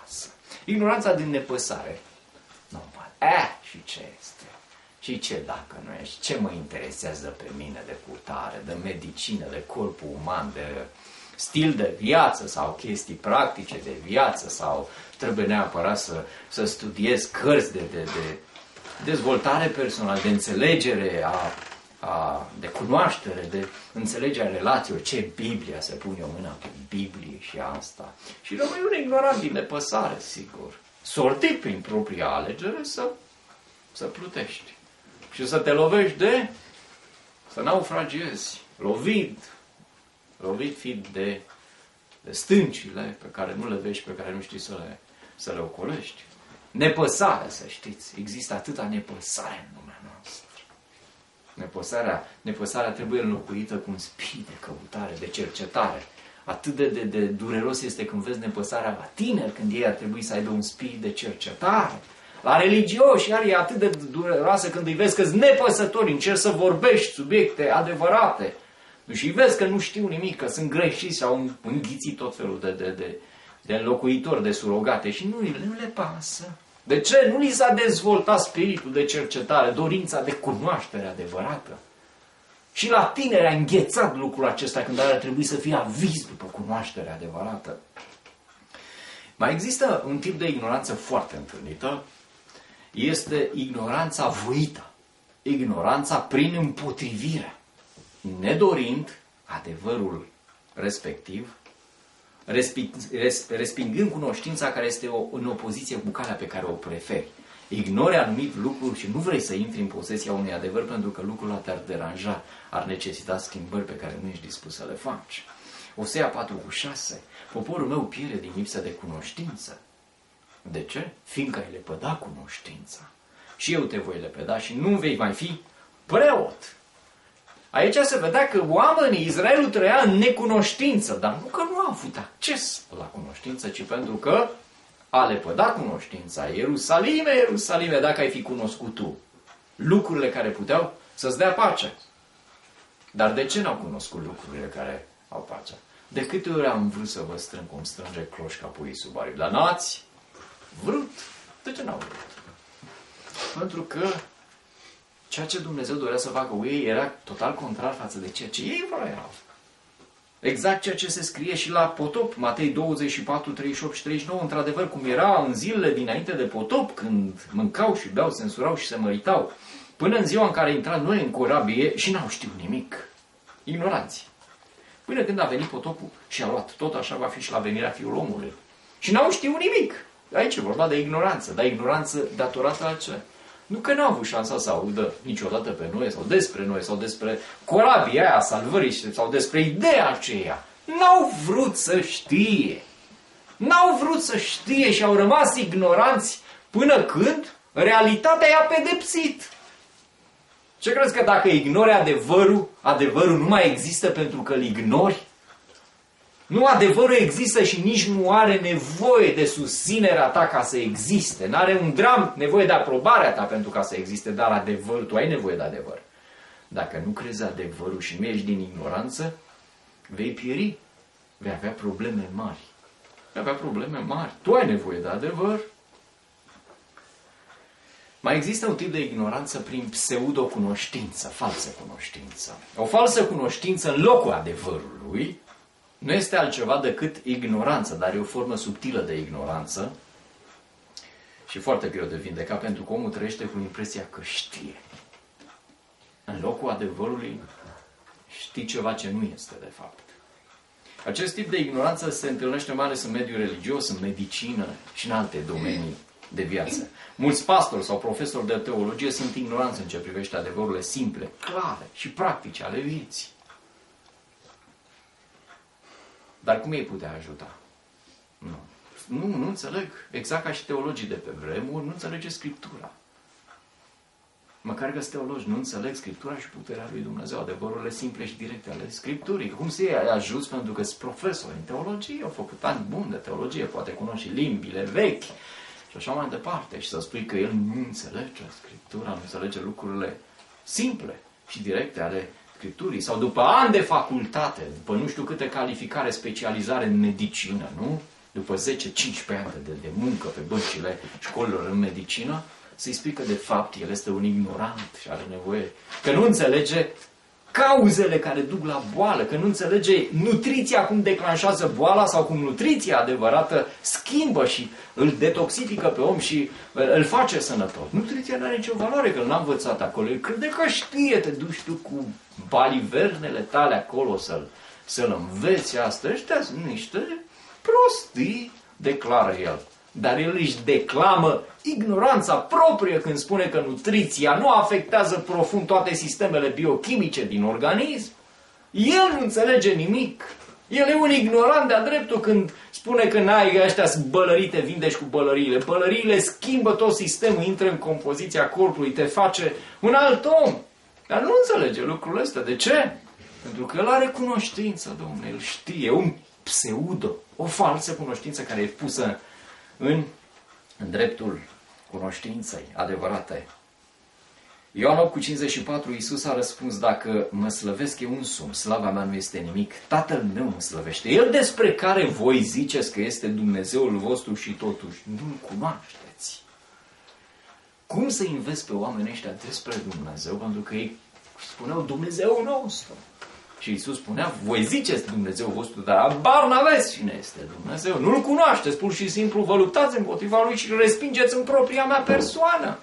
Ignoranța din nepăsare. Nu, și ce este? Și ce dacă nu ești? Ce mă interesează pe mine de cutare, de medicină, de corpul uman, de stil de viață sau chestii practice de viață sau trebuie neapărat să studiez cărți de dezvoltare personală, de înțelegere de cunoaștere, de înțelegerea relațiilor. Ce Biblia, se pune o mână pe Biblie și asta. Și rămâi un ignorant din nepăsare, sigur. Sortit prin propria alegere să plutești. Și să te lovești să naufragiezi, lovit fiind de stâncile pe care nu le vezi, pe care nu știi să le ocolești. Nepăsare, să știți. Există atâta nepăsare în lumea noastră. Nepăsarea trebuie înlocuită cu un spirit de căutare, de cercetare. Atât de dureros este când vezi nepăsarea la tineri, când ei ar trebui să aibă un spirit de cercetare. La religioși, iar e atât de dureroasă când îi vezi că-s nepăsători, încerci să vorbești subiecte adevărate. Și îi vezi că nu știu nimic, că sunt greșiți sau au înghițit tot felul de înlocuitori, de surogate și nu le pasă. De ce? Nu li s-a dezvoltat spiritul de cercetare, dorința de cunoaștere adevărată. Și la tineri a înghețat lucrul acesta când ar trebui să fie aviz după cunoaștere adevărată. Mai există un tip de ignoranță foarte întâlnită, este ignoranța voită, ignoranța prin împotrivire, nedorind adevărul respectiv, respingând cunoștința care este în opoziție cu calea pe care o preferi. Ignori anumit lucru și nu vrei să intri în posesia unui adevăr pentru că lucrul te-ar deranja, ar necesita schimbări pe care nu ești dispus să le faci. Osea 4:6. Poporul meu pierde din lipsă de cunoștință. De ce? Fiindcă ai lepădat cunoștința. Și eu te voi lepăda și nu vei mai fi preot. Aici se vedea că oamenii, Israelul trăia în necunoștință, dar nu că nu a avut acces la cunoștință, ci pentru că a lepădat cunoștința. Ierusalime, Ierusalime, dacă ai fi cunoscut tu lucrurile care puteau să-ți dea pace. Dar de ce n-au cunoscut lucrurile care au pacea? De câte ori am vrut să vă strâng cum strânge cloșca puii sub aripi? Dar n-ați vrut. De ce n-au vrut? Pentru că ceea ce Dumnezeu dorea să facă cu ei era total contrar față de ceea ce ei vreau. Exact ceea ce se scrie și la potop, Matei 24, 38 și 39, într-adevăr, cum era în zilele dinainte de potop, când mâncau și beau, se însurau și se măritau, până în ziua în care intra Noe în corabie și n-au știut nimic. Ignoranți. Până când a venit potopul și a luat. Tot așa va fi și la venirea Fiul Omului. Și n-au știut nimic. Aici e vorba de ignoranță. Dar ignoranță datorată la ce? Nu că n-au avut șansa să audă niciodată pe Noe sau despre Noe sau despre corabia aia salvării sau despre ideea aceea. N-au vrut să știe. N-au vrut să știe și au rămas ignoranți până când realitatea i-a pedepsit. Ce crezi că dacă ignori adevărul, adevărul nu mai există pentru că îl ignori? Nu, adevărul există și nici nu are nevoie de susținerea ta ca să existe. N-are un gram nevoie de aprobarea ta pentru ca să existe, dar adevărul, tu ai nevoie de adevăr. Dacă nu crezi adevărul și nu ești din ignoranță, vei pieri. Vei avea probleme mari. Vei avea probleme mari. Tu ai nevoie de adevăr. Mai există un tip de ignoranță prin pseudo-cunoștință, falsă cunoștință. O falsă cunoștință în locul adevărului nu este altceva decât ignoranță, dar e o formă subtilă de ignoranță și foarte greu de vindecat pentru că omul trăiește cu impresia că știe. În locul adevărului știi ceva ce nu este de fapt. Acest tip de ignoranță se întâlnește mai ales în mediul religios, în medicină și în alte domenii de viață. Mulți pastori sau profesori de teologie sunt ignoranți în ce privește adevărurile simple, clare și practice ale vieții. Dar cum ei putea ajuta? Nu înțeleg. Exact ca și teologii de pe vremuri, nu înțelege Scriptura. Măcar că sunt teologi, nu înțeleg Scriptura și puterea lui Dumnezeu, adevărurile simple și directe ale Scripturii. Cum să-i ajuți pentru că sunt profesori în teologie, au făcut ani buni de teologie, poate cunoști limbile vechi și așa mai departe. Și să spui că el nu înțelege Scriptura, nu înțelege lucrurile simple și directe ale Scripturii. Sau după ani de facultate, după nu știu câte calificare, specializare în medicină, nu? după 10-15 ani de muncă pe băncile școlilor în medicină, să-i spui că de fapt el este un ignorant și are nevoie, că nu înțelege cauzele care duc la boală, că nu înțelege nutriția cum declanșează boala sau cum nutriția adevărată schimbă și îl detoxifică pe om și îl face sănătos. Nutriția nu are nicio valoare, că n-a învățat acolo. El crede că știe, te duci tu cu balivernele tale acolo să-l înveți asta. Ăștia sunt niște prostii, declară el. Dar el își declamă ignoranța proprie când spune că nutriția nu afectează profund toate sistemele biochimice din organism. El nu înțelege nimic. El e un ignorant de-a dreptul când spune că n-ai ăștia bălării, te vindești cu bălăriile. Bălăriile schimbă tot sistemul, intră în compoziția corpului, te face un alt om. Dar nu înțelege lucrurile astea. De ce? Pentru că el are cunoștință, domnule, el știe, un pseudo, o falsă cunoștință care e pusă în dreptul cunoștinței adevărate. Ioan 8:54, Iisus a răspuns: dacă mă slăvesc eu însumi, slava mea nu este nimic, Tatăl meu mă slăvește. El despre care voi ziceți că este Dumnezeul vostru și totuși nu-L cunoașteți. Cum să înveți pe oamenii ăștia despre Dumnezeu? Pentru că ei spuneau Dumnezeul nostru. Și Iisus spunea, voi ziceți Dumnezeu vostru, dar abar n-aveți cine este Dumnezeu. Nu-L cunoașteți, pur și simplu vă luptați împotriva Lui și îl respingeți în propria mea persoană.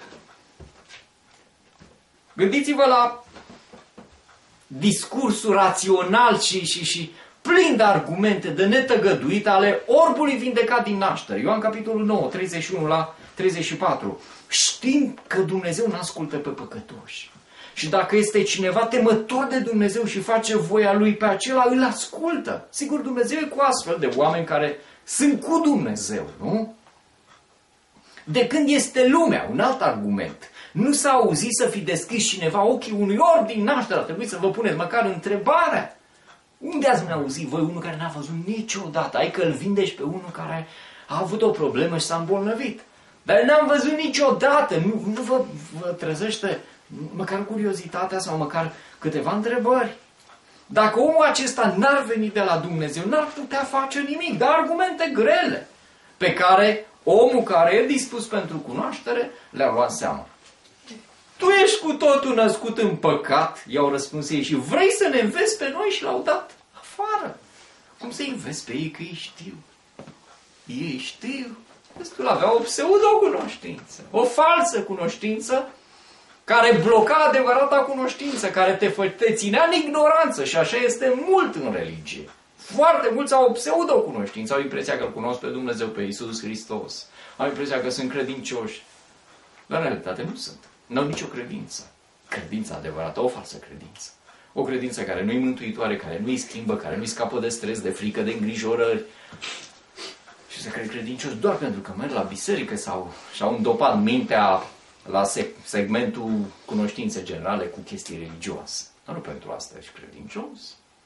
Gândiți-vă la discursul rațional și plin de argumente, de netăgăduit ale orbului vindecat din naștere. Ioan capitolul 9, 31 la 34. Știm că Dumnezeu nu ascultă pe păcătoși. Și dacă este cineva temător de Dumnezeu și face voia Lui, pe acela îl ascultă. Sigur, Dumnezeu e cu astfel de oameni care sunt cu Dumnezeu, nu? De când este lumea, un alt argument. Nu s-a auzit să fi deschis cineva ochii unui orb din naștere. Ar trebui să vă puneți măcar întrebarea. Unde ați mai auzit voi unul care n-a văzut niciodată? Ai că îl vindești pe unul care a avut o problemă și s-a îmbolnăvit. Dar n-am văzut niciodată. Nu vă trezește măcar curiozitatea sau măcar câteva întrebări. Dacă omul acesta n-ar veni de la Dumnezeu, n-ar putea face nimic. Dar argumente grele pe care omul care e dispus pentru cunoaștere le-a luat seama. Tu ești cu totul născut în păcat, i-au răspuns ei, și vrei să ne înveți pe noi? Și l-au dat afară. Cum să-i înveți pe ei că ei știu? Ei știu. Destul avea o pseudo-cunoștință, o falsă cunoștință care bloca adevărata cunoștință, care te ținea în ignoranță. Și așa este mult în religie. Foarte mulți au o pseudo-cunoștință, au impresia că îl cunosc pe Dumnezeu, pe Iisus Hristos. Au impresia că sunt credincioși. Dar în realitate nu sunt. Nu au nicio credință. Credința adevărată, o falsă credință. O credință care nu-i mântuitoare, care nu-i schimbă, care nu-i scapă de stres, de frică, de îngrijorări. Și se cred credincioși doar pentru că merg la biserică sau și-au îndopat mintea la segmentul cunoștințe generale cu chestii religioase. Dar nu pentru asta ești credincios.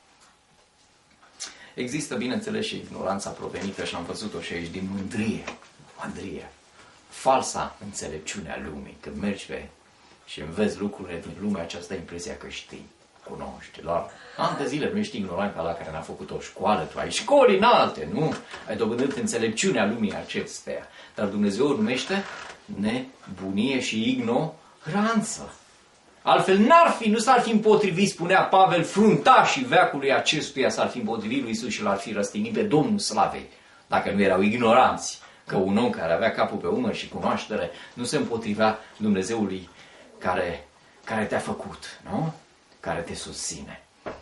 Există, bineînțeles, și ignoranța provenită, și am văzut-o și aici, din mândrie. Mândrie. Falsa înțelepciune a lumii. Când mergi și înveți lucrurile din lumea aceasta, impresia că știi, cunoști. La ani de zile nu ești ignorant ca la care n-a făcut o școală, tu ai școli înalte, nu? Ai dobândit înțelepciunea lumii acesteia. Dar Dumnezeu o numește nebunie și ignoranță. Altfel nu s-ar fi împotrivit, spunea Pavel, fruntașii veacului acestuia s-ar fi împotrivit lui Iisus și l-ar fi răstignit pe Domnul Slavei, dacă nu erau ignoranți că un om care avea capul pe umăr și cunoaștere nu se împotrivea Dumnezeului care te-a făcut, nu? Care te susține.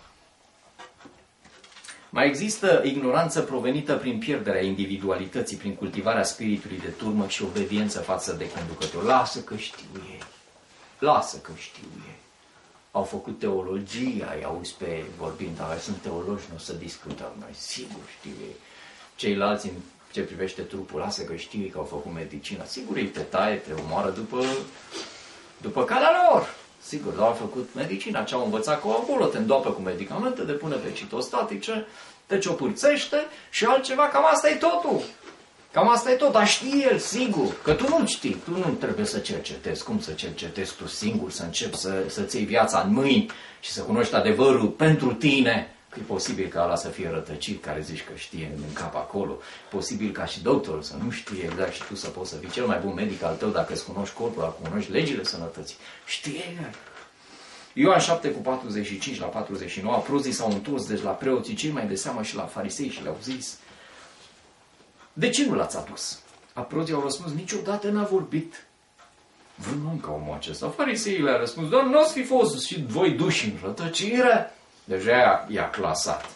Mai există ignoranță provenită prin pierderea individualității, prin cultivarea spiritului de turmă și obediență față de conducător. Lasă că știu ei. Lasă că știu ei. Au făcut teologia, îi auzi pe vorbind, dar sunt teologi, nu o să discutăm noi. Sigur știu ei. Ceilalți, în ce privește trupul, lasă că știu ei că au făcut medicina. Sigur ei te taie, te omoară după calea lor. Sigur, dar au făcut medicina, ce au învățat că acolo te îndoapă cu medicamente, te pune pe citostatice, te ciopârțește și altceva, cam asta e totul. Cam asta e tot, dar știe el, sigur, că tu nu știi, tu nu trebuie să cercetezi. Cum să cercetezi tu singur, să începi să-ți iei viața în mâini și să cunoști adevărul pentru tine, E posibil ca ăla să fie rătăcit, care zici că știe în cap acolo. Posibil ca și doctorul să nu știe exact și tu să poți să fii cel mai bun medic al tău dacă îți cunoști corpul, dacă cunoști legile sănătății. Știe. Ioan 7:45 la 49, aprozii s-au întors deci la preoții cei mai de seamă și la farisei și le-au zis: de ce nu l-ați adus? Aprozii au răspuns: niciodată n-a vorbit vreun om ca omul acesta. Fariseii le-a răspuns: doar nu ați fi fost și voi duși în rătăcire? Deja i-a clasat.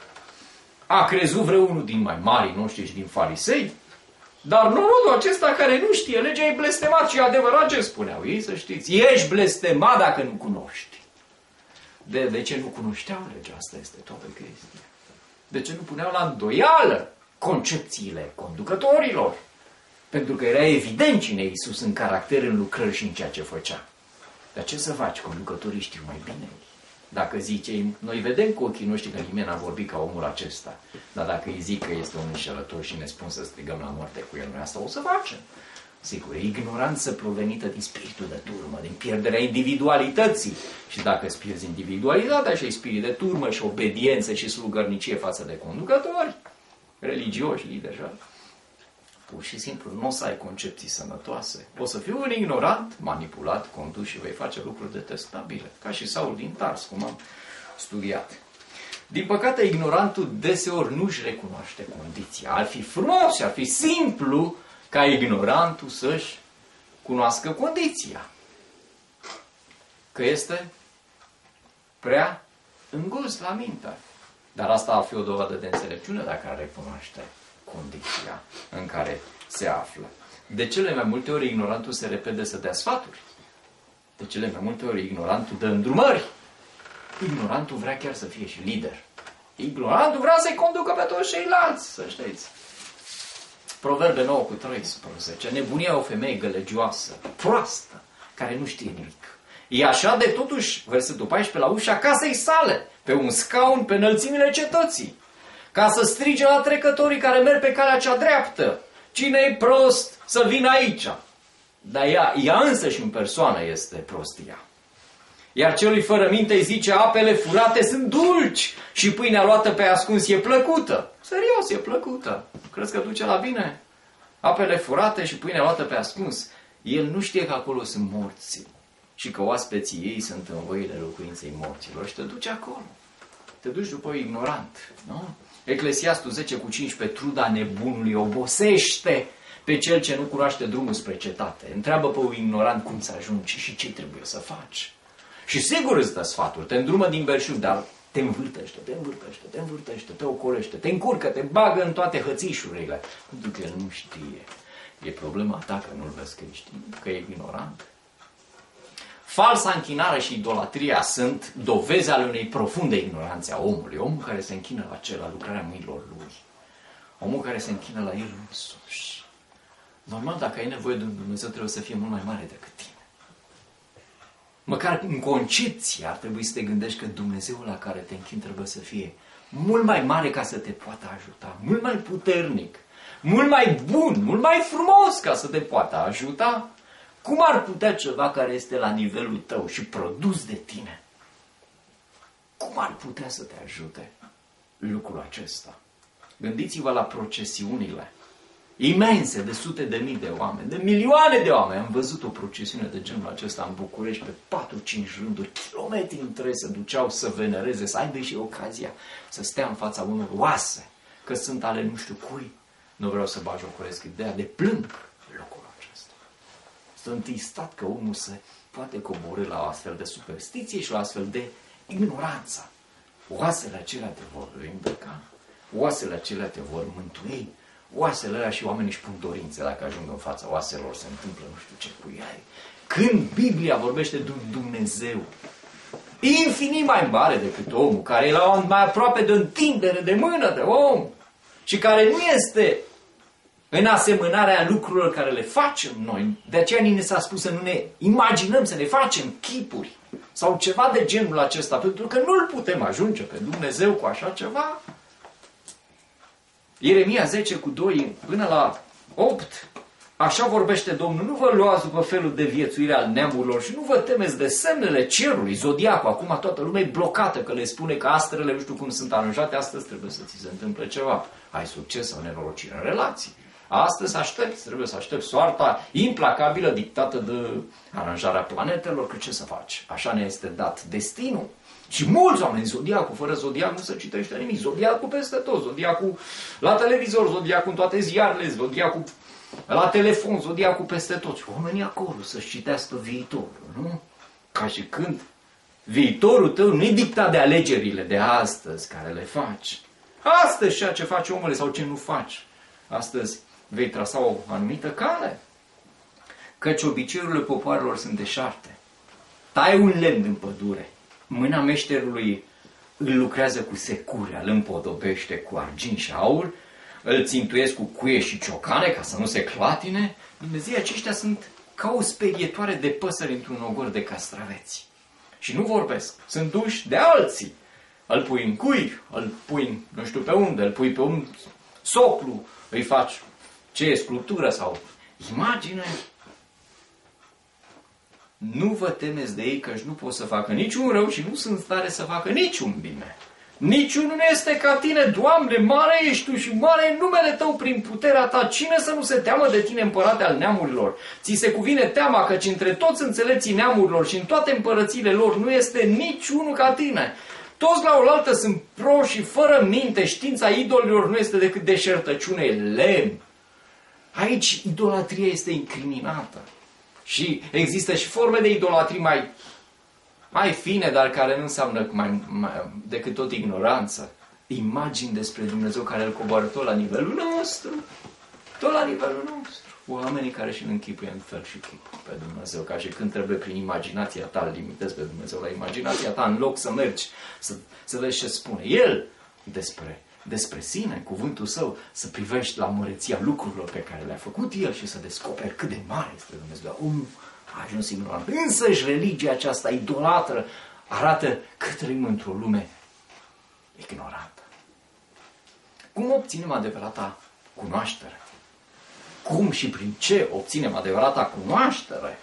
A crezut vreunul din mai marii noștri și din farisei? Dar norodul acesta care nu știe legea e blestemat și e adevărat ce spuneau ei, să știți. Ești blestemat dacă nu cunoști. De ce nu cunoșteau legea? Asta este toată chestia. De ce nu puneau la îndoială concepțiile conducătorilor? Pentru că era evident cine e Iisus în caracter, în lucrări și în ceea ce făcea. Dar ce să faci? Conducătorii știu mai bine. Dacă zice, noi vedem cu ochii noștri că nimeni n-a vorbit ca omul acesta. Dar dacă îi zic că este un înșelător și ne spun să strigăm la moarte cu el, noi asta o să facem. Sigur, e ignoranță provenită din spiritul de turmă, din pierderea individualității. Și dacă îți pierzi individualitatea și ai spirit de turmă și obediență și slugărnicie față de conducători, religioși, lideri, pur și simplu nu o să ai concepții sănătoase. O să fii un ignorant, manipulat, condus și vei face lucruri detestabile. Ca și Saul din Tars, cum am studiat. Din păcate, ignorantul deseori nu-și recunoaște condiția. Ar fi frumos și ar fi simplu ca ignorantul să-și cunoască condiția. Că este prea îngust la minte. Dar asta ar fi o dovadă de înțelepciune dacă ar recunoaște condiția în care se află. De cele mai multe ori ignorantul se repede să dea sfaturi. De cele mai multe ori ignorantul dă îndrumări. Ignorantul vrea chiar să fie și lider. Ignorantul vrea să-i conducă pe toți ceilalți, să știți. Proverbe 9:13. Nebunia o femeie gălăgioasă, proastă, care nu știe nimic. E așa de totuși, versetul 14, la ușa casei sale, pe un scaun pe înălțimile cetății, ca să strige la trecătorii care merg pe calea cea dreaptă: cine e prost să vină aici? Dar ea însă și în persoană este prostia. Iar celui fără minte îi zice: apele furate sunt dulci și pâinea luată pe ascuns e plăcută. Serios, e plăcută. Crezi că duce la bine? Apele furate și pâinea luată pe ascuns. El nu știe că acolo sunt morții și că oaspeții ei sunt în voile locuinței morților și te duci acolo. Te duci după ignorant, nu? Eclesiastul 10:15, truda nebunului obosește pe cel ce nu cunoaște drumul spre cetate. Întreabă pe un ignorant cum să ajungi și ce trebuie să faci. Și sigur îți dă sfaturi, te îndrumă din belșug, dar te învârtește, te ocolește, te încurcă, te bagă în toate hățișurile. Pentru că el nu știe. E problema ta că nu-l vezi că ești, că e ignorant. Falsa închinare și idolatria sunt dovezi ale unei profunde ignoranțe a omului. Omul care se închină la lucrarea mâinilor lui. Omul care se închină la el însuși. Normal, dacă ai nevoie de un Dumnezeu, trebuie să fie mult mai mare decât tine. Măcar în concepție ar trebui să te gândești că Dumnezeul la care te închini trebuie să fie mult mai mare ca să te poată ajuta, mult mai puternic, mult mai bun, mult mai frumos ca să te poată ajuta. Cum ar putea ceva care este la nivelul tău și produs de tine? Cum ar putea să te ajute lucrul acesta? Gândiți-vă la procesiunile imense de sute de mii de oameni, de milioane de oameni. Am văzut o procesiune de genul acesta în București, pe 4-5 rânduri, kilometri întregi se duceau să venereze, să aibă și ocazia să stea în fața unor oase, că sunt ale nu știu cui. Nu vreau să bajocoresc ideea, de plâng locul acesta. Sunt întristat că omul se poate coborî la o astfel de superstiție și la astfel de ignoranță. Oasele acelea te vor vindeca, oasele acelea te vor mântui, oasele alea și oamenii își pun dorințe dacă ajung în fața oaselor, se întâmplă nu știu ce cu ea. Când Biblia vorbește de un Dumnezeu infinit mai mare decât omul, care e la mai aproape de întindere de mână de om și care nu este în asemănarea lucrurilor care le facem noi, de aceea ni s-a spus să nu ne imaginăm, să ne facem chipuri sau ceva de genul acesta, pentru că nu-L putem ajunge pe Dumnezeu cu așa ceva. Ieremia 10:2 până la 8 Așa vorbește Domnul, nu vă luați după felul de viețuire al neamurilor și nu vă temeți de semnele cerului, zodiacul. Acum toată lumea e blocată că le spune că astrele, nu știu cum sunt aranjate, astăzi trebuie să ți se întâmple ceva. Ai succes sau nenorocire în relații. Astăzi trebuie să aștepți soarta implacabilă dictată de aranjarea planetelor, că ce să faci? Așa ne este dat destinul. Și mulți oameni, zodiacul, fără zodiac nu se citește nimic. Zodiacul peste tot, zodiacul la televizor, zodiacul în toate ziarele, zodiacul la telefon, zodiacul peste tot. Și oamenii acolo să-și citească viitorul, nu? Ca și când viitorul tău nu e dictat de alegerile de astăzi care le faci. Astăzi ceea ce faci omule sau ce nu faci. Astăzi vei trasa o anumită cale. Căci obiceiurile popoarelor sunt deșarte. Tai un lemn în pădure. Mâna meșterului îl lucrează cu securea, îl împodobește cu argint și aur, îl țintuiesc cu cuie și ciocane ca să nu se clatine. Dumnezeu, aceștia sunt ca o sperietoare de păsări într-un ogor de castraveți. Și nu vorbesc, sunt duși de alții. Îl pui în cui, îl pui în nu știu pe unde, îl pui pe un soclu, îi faci ce e sculptură sau imagine. Nu vă temeți de ei, căci nu pot să facă niciun rău și nu sunt stare să facă niciun bine. Niciunul nu este ca tine, Doamne, mare ești tu și mare e numele tău prin puterea ta. Cine să nu se teamă de tine, împărate al neamurilor? Ți se cuvine teama, căci între toți înțelepții neamurilor și în toate împărățiile lor nu este niciunul ca tine. Toți la oaltă sunt proști și fără minte, știința idolilor nu este decât deșertăciune, lemn. Aici idolatria este incriminată. Și există și forme de idolatrii mai fine, dar care nu înseamnă decât tot ignoranță. Imagini despre Dumnezeu care îl coboară tot la nivelul nostru. Tot la nivelul nostru. Oamenii care și-l închipuie în fel și chip pe Dumnezeu. Ca și când trebuie prin imaginația ta, îl limitezi pe Dumnezeu la imaginația ta, în loc să mergi, să vezi ce spune El despre sine, cuvântul său, să privești la măreția lucrurilor pe care le-a făcut El și să descoperi cât de mare este Dumnezeu. A ajuns ignorant. Însăși religia aceasta idolatră arată că trăim într-o lume ignorantă. Cum obținem adevărata cunoaștere? Cum și prin ce obținem adevărata cunoaștere?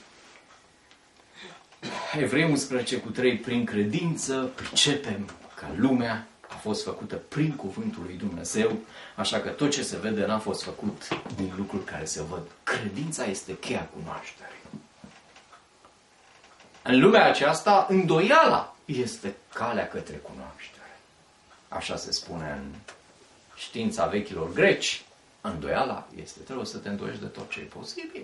Evrei 11:3, prin credință pricepem că lumea a fost făcută prin cuvântul lui Dumnezeu, așa că tot ce se vede n-a fost făcut din lucruri care se văd. Credința este cheia cunoașterii. În lumea aceasta, îndoiala este calea către cunoaștere. Așa se spune în știința vechilor greci. Îndoiala este, trebuie să te îndoiești de tot ce e posibil.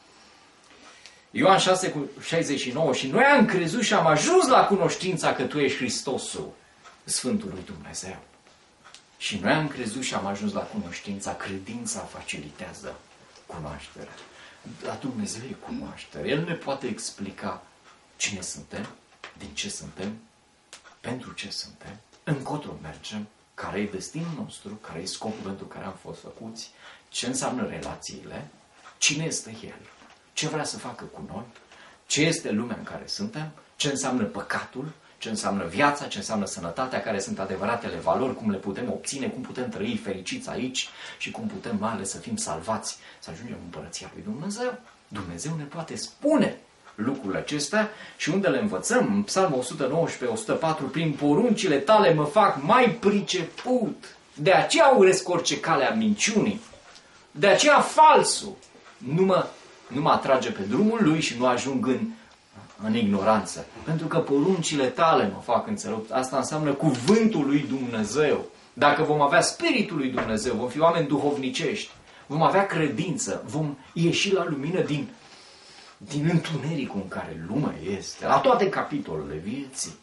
Ioan 6:69, și noi am crezut și am ajuns la cunoștința că Tu ești Hristosul, Sfântul lui Dumnezeu. Și noi am crezut și am ajuns la cunoștința, credința facilitează cunoașterea. La Dumnezeu e cunoaștere. El ne poate explica cine suntem, din ce suntem, pentru ce suntem, încotro mergem, care e destinul nostru, care e scopul pentru care am fost făcuți, ce înseamnă relațiile, cine este El, ce vrea să facă cu noi, ce este lumea în care suntem, ce înseamnă păcatul, ce înseamnă viața, ce înseamnă sănătatea, care sunt adevăratele valori, cum le putem obține, cum putem trăi fericiți aici și cum putem mai ales să fim salvați, să ajungem în Împărăția lui Dumnezeu. Dumnezeu ne poate spune lucrurile acestea și unde le învățăm, în Psalmul 119, 104, prin poruncile tale mă fac mai priceput. De aceea urăsc orice cale a minciunii. De aceea falsul nu mă atrage pe drumul lui și nu ajung în ignoranță. Pentru că poruncile tale mă fac înțelept. Asta înseamnă cuvântul lui Dumnezeu. Dacă vom avea Spiritul lui Dumnezeu, vom fi oameni duhovnicești, vom avea credință, vom ieși la lumină din întunericul în care lumea este, la toate capitolele vieții.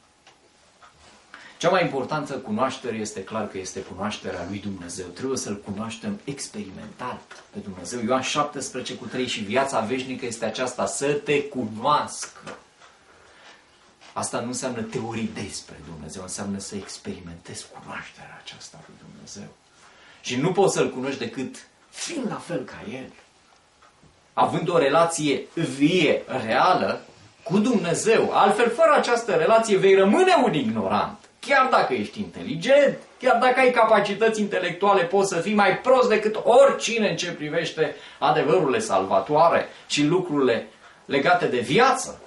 Cea mai importantă cunoaștere este clar că este cunoașterea lui Dumnezeu. Trebuie să-L cunoaștem experimental pe Dumnezeu. Ioan 17:3, și viața veșnică este aceasta, să te cunoască. Asta nu înseamnă teorii despre Dumnezeu, înseamnă să experimentezi cunoașterea aceasta lui Dumnezeu. Și nu poți să-L cunoști decât fiind la fel ca El. Având o relație vie, reală, cu Dumnezeu. Altfel, fără această relație, vei rămâne un ignorant. Chiar dacă ești inteligent, chiar dacă ai capacități intelectuale, poți să fii mai prost decât oricine în ce privește adevărurile salvatoare și lucrurile legate de viață.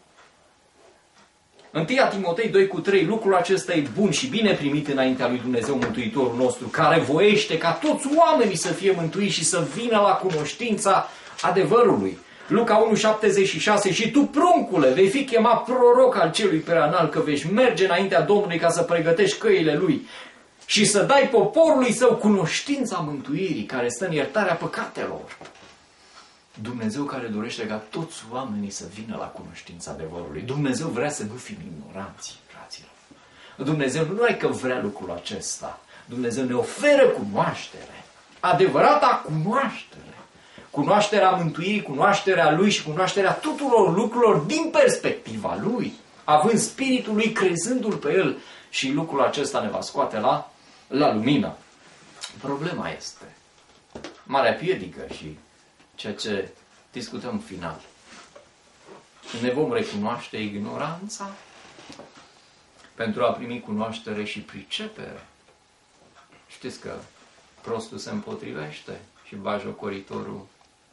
1 Timotei 2:3, lucrul acesta e bun și bine primit înaintea lui Dumnezeu Mântuitorul nostru, care voiește ca toți oamenii să fie mântuiți și să vină la cunoștința adevărului. Luca 1:76, și tu, pruncule, vei fi chemat proroc al celui preanalt, că vei merge înaintea Domnului ca să pregătești căile lui și să dai poporului său cunoștința mântuirii, care stă în iertarea păcatelor. Dumnezeu care dorește ca toți oamenii să vină la cunoștința adevărului. Dumnezeu vrea să nu fim ignoranți, fraților. Dumnezeu nu numai că vrea lucrul acesta, Dumnezeu ne oferă cunoaștere, adevărata cunoaștere. Cunoașterea mântuirii, cunoașterea Lui și cunoașterea tuturor lucrurilor din perspectiva Lui, având Spiritul Lui, crezându-L pe El, și lucrul acesta ne va scoate la lumină. Problema este marea piedică și ceea ce discutăm în final. Ne vom recunoaște ignoranța pentru a primi cunoaștere și pricepere. Știți că prostul se împotrivește și batjocoritorul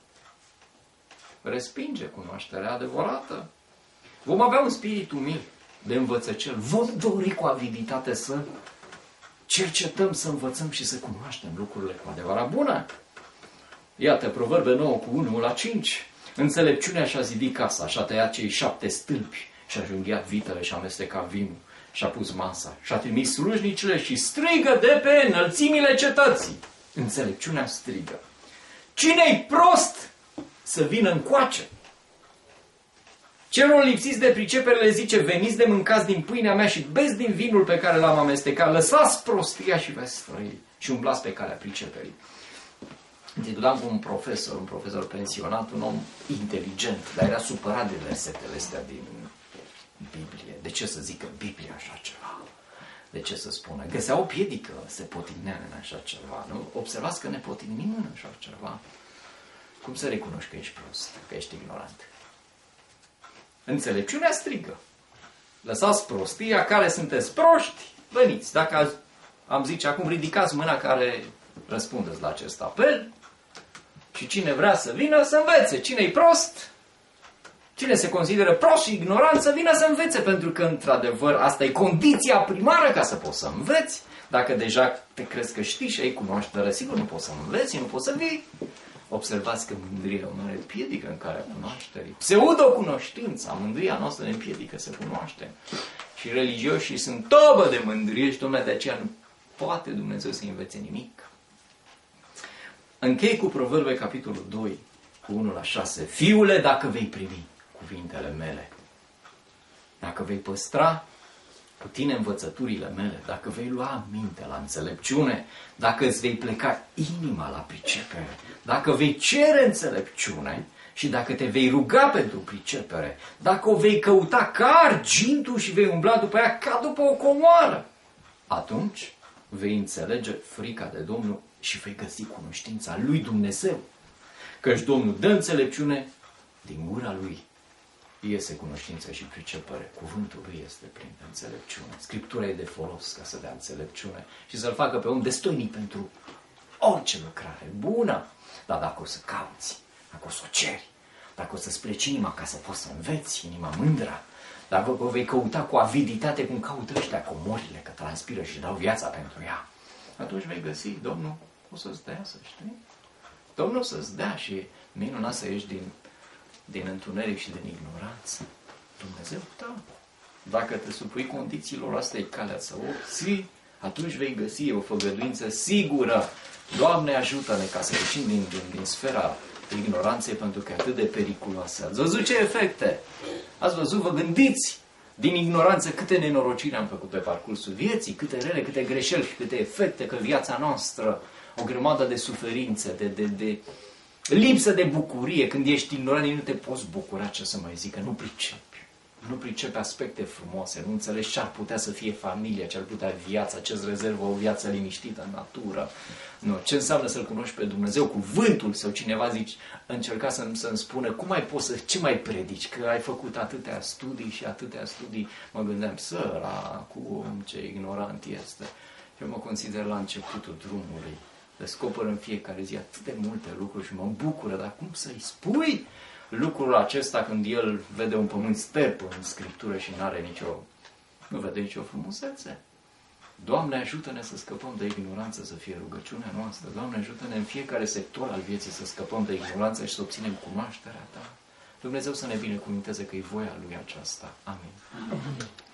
respinge cunoașterea adevărată. Vom avea un spirit umil de învățăcel. Vom dori cu aviditate să cercetăm, să învățăm și să cunoaștem lucrurile cu adevărat bună. Iată, Proverbe 9:1-5. Înțelepciunea și-a zidit casa, și-a tăiat cei 7 stâlpi, și-a junghiat vitele și-a amestecat vinul, și-a pus masa, și-a trimis slujnicile și strigă de pe înălțimile cetății. Înțelepciunea strigă. Cine-i prost să vină încoace? Celor lipsiți de pricepere le zice, veniți de mâncați din pâinea mea și beți din vinul pe care l-am amestecat, lăsați prostia și veți trăi și umblați pe calea priceperii. Discutam cu un profesor pensionat, un om inteligent, dar era supărat de versetele astea din Biblie. De ce să zică Biblia așa ceva? De ce să spună? Găsea o piedică, se potignea în așa ceva, nu? Observați că ne potignim în așa ceva. Cum să recunoști că ești prost, că ești ignorant? Înțelepciunea strigă. Lăsați prostia, care sunteți proști, veniți. Dacă am zice acum, ridicați mâna care răspundeți la acest apel și cine vrea să vină să învețe. Cine-i prost, cine se consideră prost și ignorant, să vină să învețe, pentru că, într-adevăr, asta e condiția primară ca să poți să înveți. Dacă deja te crezi că știi și ai cunoaștere, sigur nu poți să înveți, nu poți să vii. Observați că mândria e o mare piedică în calea cunoașterii. Pseudo-cunoștința, mândria noastră ne împiedică să cunoaștem. Și religioșii sunt tobă de mândrie și tocmai de aceea nu poate Dumnezeu să învețe nimic. Închei cu Proverbe, capitolul 2, cu 1-6. Fiule, dacă vei primi cuvintele mele, dacă vei păstra cu tine învățăturile mele, dacă vei lua minte la înțelepciune, dacă îți vei pleca inima la pricepere, dacă vei cere înțelepciune și dacă te vei ruga pentru pricepere, dacă o vei căuta ca argintul și vei umbla după ea ca după o comoară, atunci vei înțelege frica de Domnul și vei găsi cunoștința lui Dumnezeu. Căci Domnul dă înțelepciune, din gura lui iese cunoștință și pricepere. Cuvântul lui este plin de înțelepciune. Scriptura e de folos ca să dea înțelepciune și să-l facă pe om destoinic pentru orice lucrare bună. Dar dacă o să cauți, dacă o să o ceri, dacă o să-ți pleci inima ca să poți să înveți, inima mândră, dacă o vei căuta cu aviditate cum caută ăștia comorile, că transpiră și dau viața pentru ea, atunci vei găsi, Domnul o să-ți dea, să știi. Domnul o să-ți dea și minunat să ieși din întuneric și din ignoranță. Dumnezeu, da. Dacă te supui condițiilor astea, e calea să obții, atunci vei găsi o făgăduință sigură. Doamne, ajută-ne ca să ieșim din sfera ignoranței, pentru că e atât de periculoasă. Ați văzut ce efecte? Ați văzut, vă gândiți din ignoranță câte nenorociri am făcut pe parcursul vieții, câte rele, câte greșeli și câte efecte, că viața noastră, o grămadă de suferințe, de lipsă de bucurie. Când ești ignorant, nu te poți bucura, ce să mai zic, că nu pricepi. nu pricepe aspecte frumoase, nu înțelegi ce ar putea să fie familia, ce ar putea viața, ce-ți rezervă o viață liniștită în natură. Nu, ce înseamnă să-L cunoști pe Dumnezeu, cuvântul, sau cineva încerca să-mi spună, ce mai predici, că ai făcut atâtea studii, mă gândeam, săracul, ce ignorant este. Eu mă consider la începutul drumului, descoper în fiecare zi atât de multe lucruri și mă bucură, dar cum să-i spui lucrul acesta când el vede un pământ sterp în Scriptură și nu vede nicio frumusețe? Doamne, ajută-ne să scăpăm de ignoranță, să fie rugăciunea noastră. Doamne, ajută-ne în fiecare sector al vieții să scăpăm de ignoranță și să obținem cunoașterea Ta. Dumnezeu să ne binecuvânteze că e voia Lui aceasta. Amin.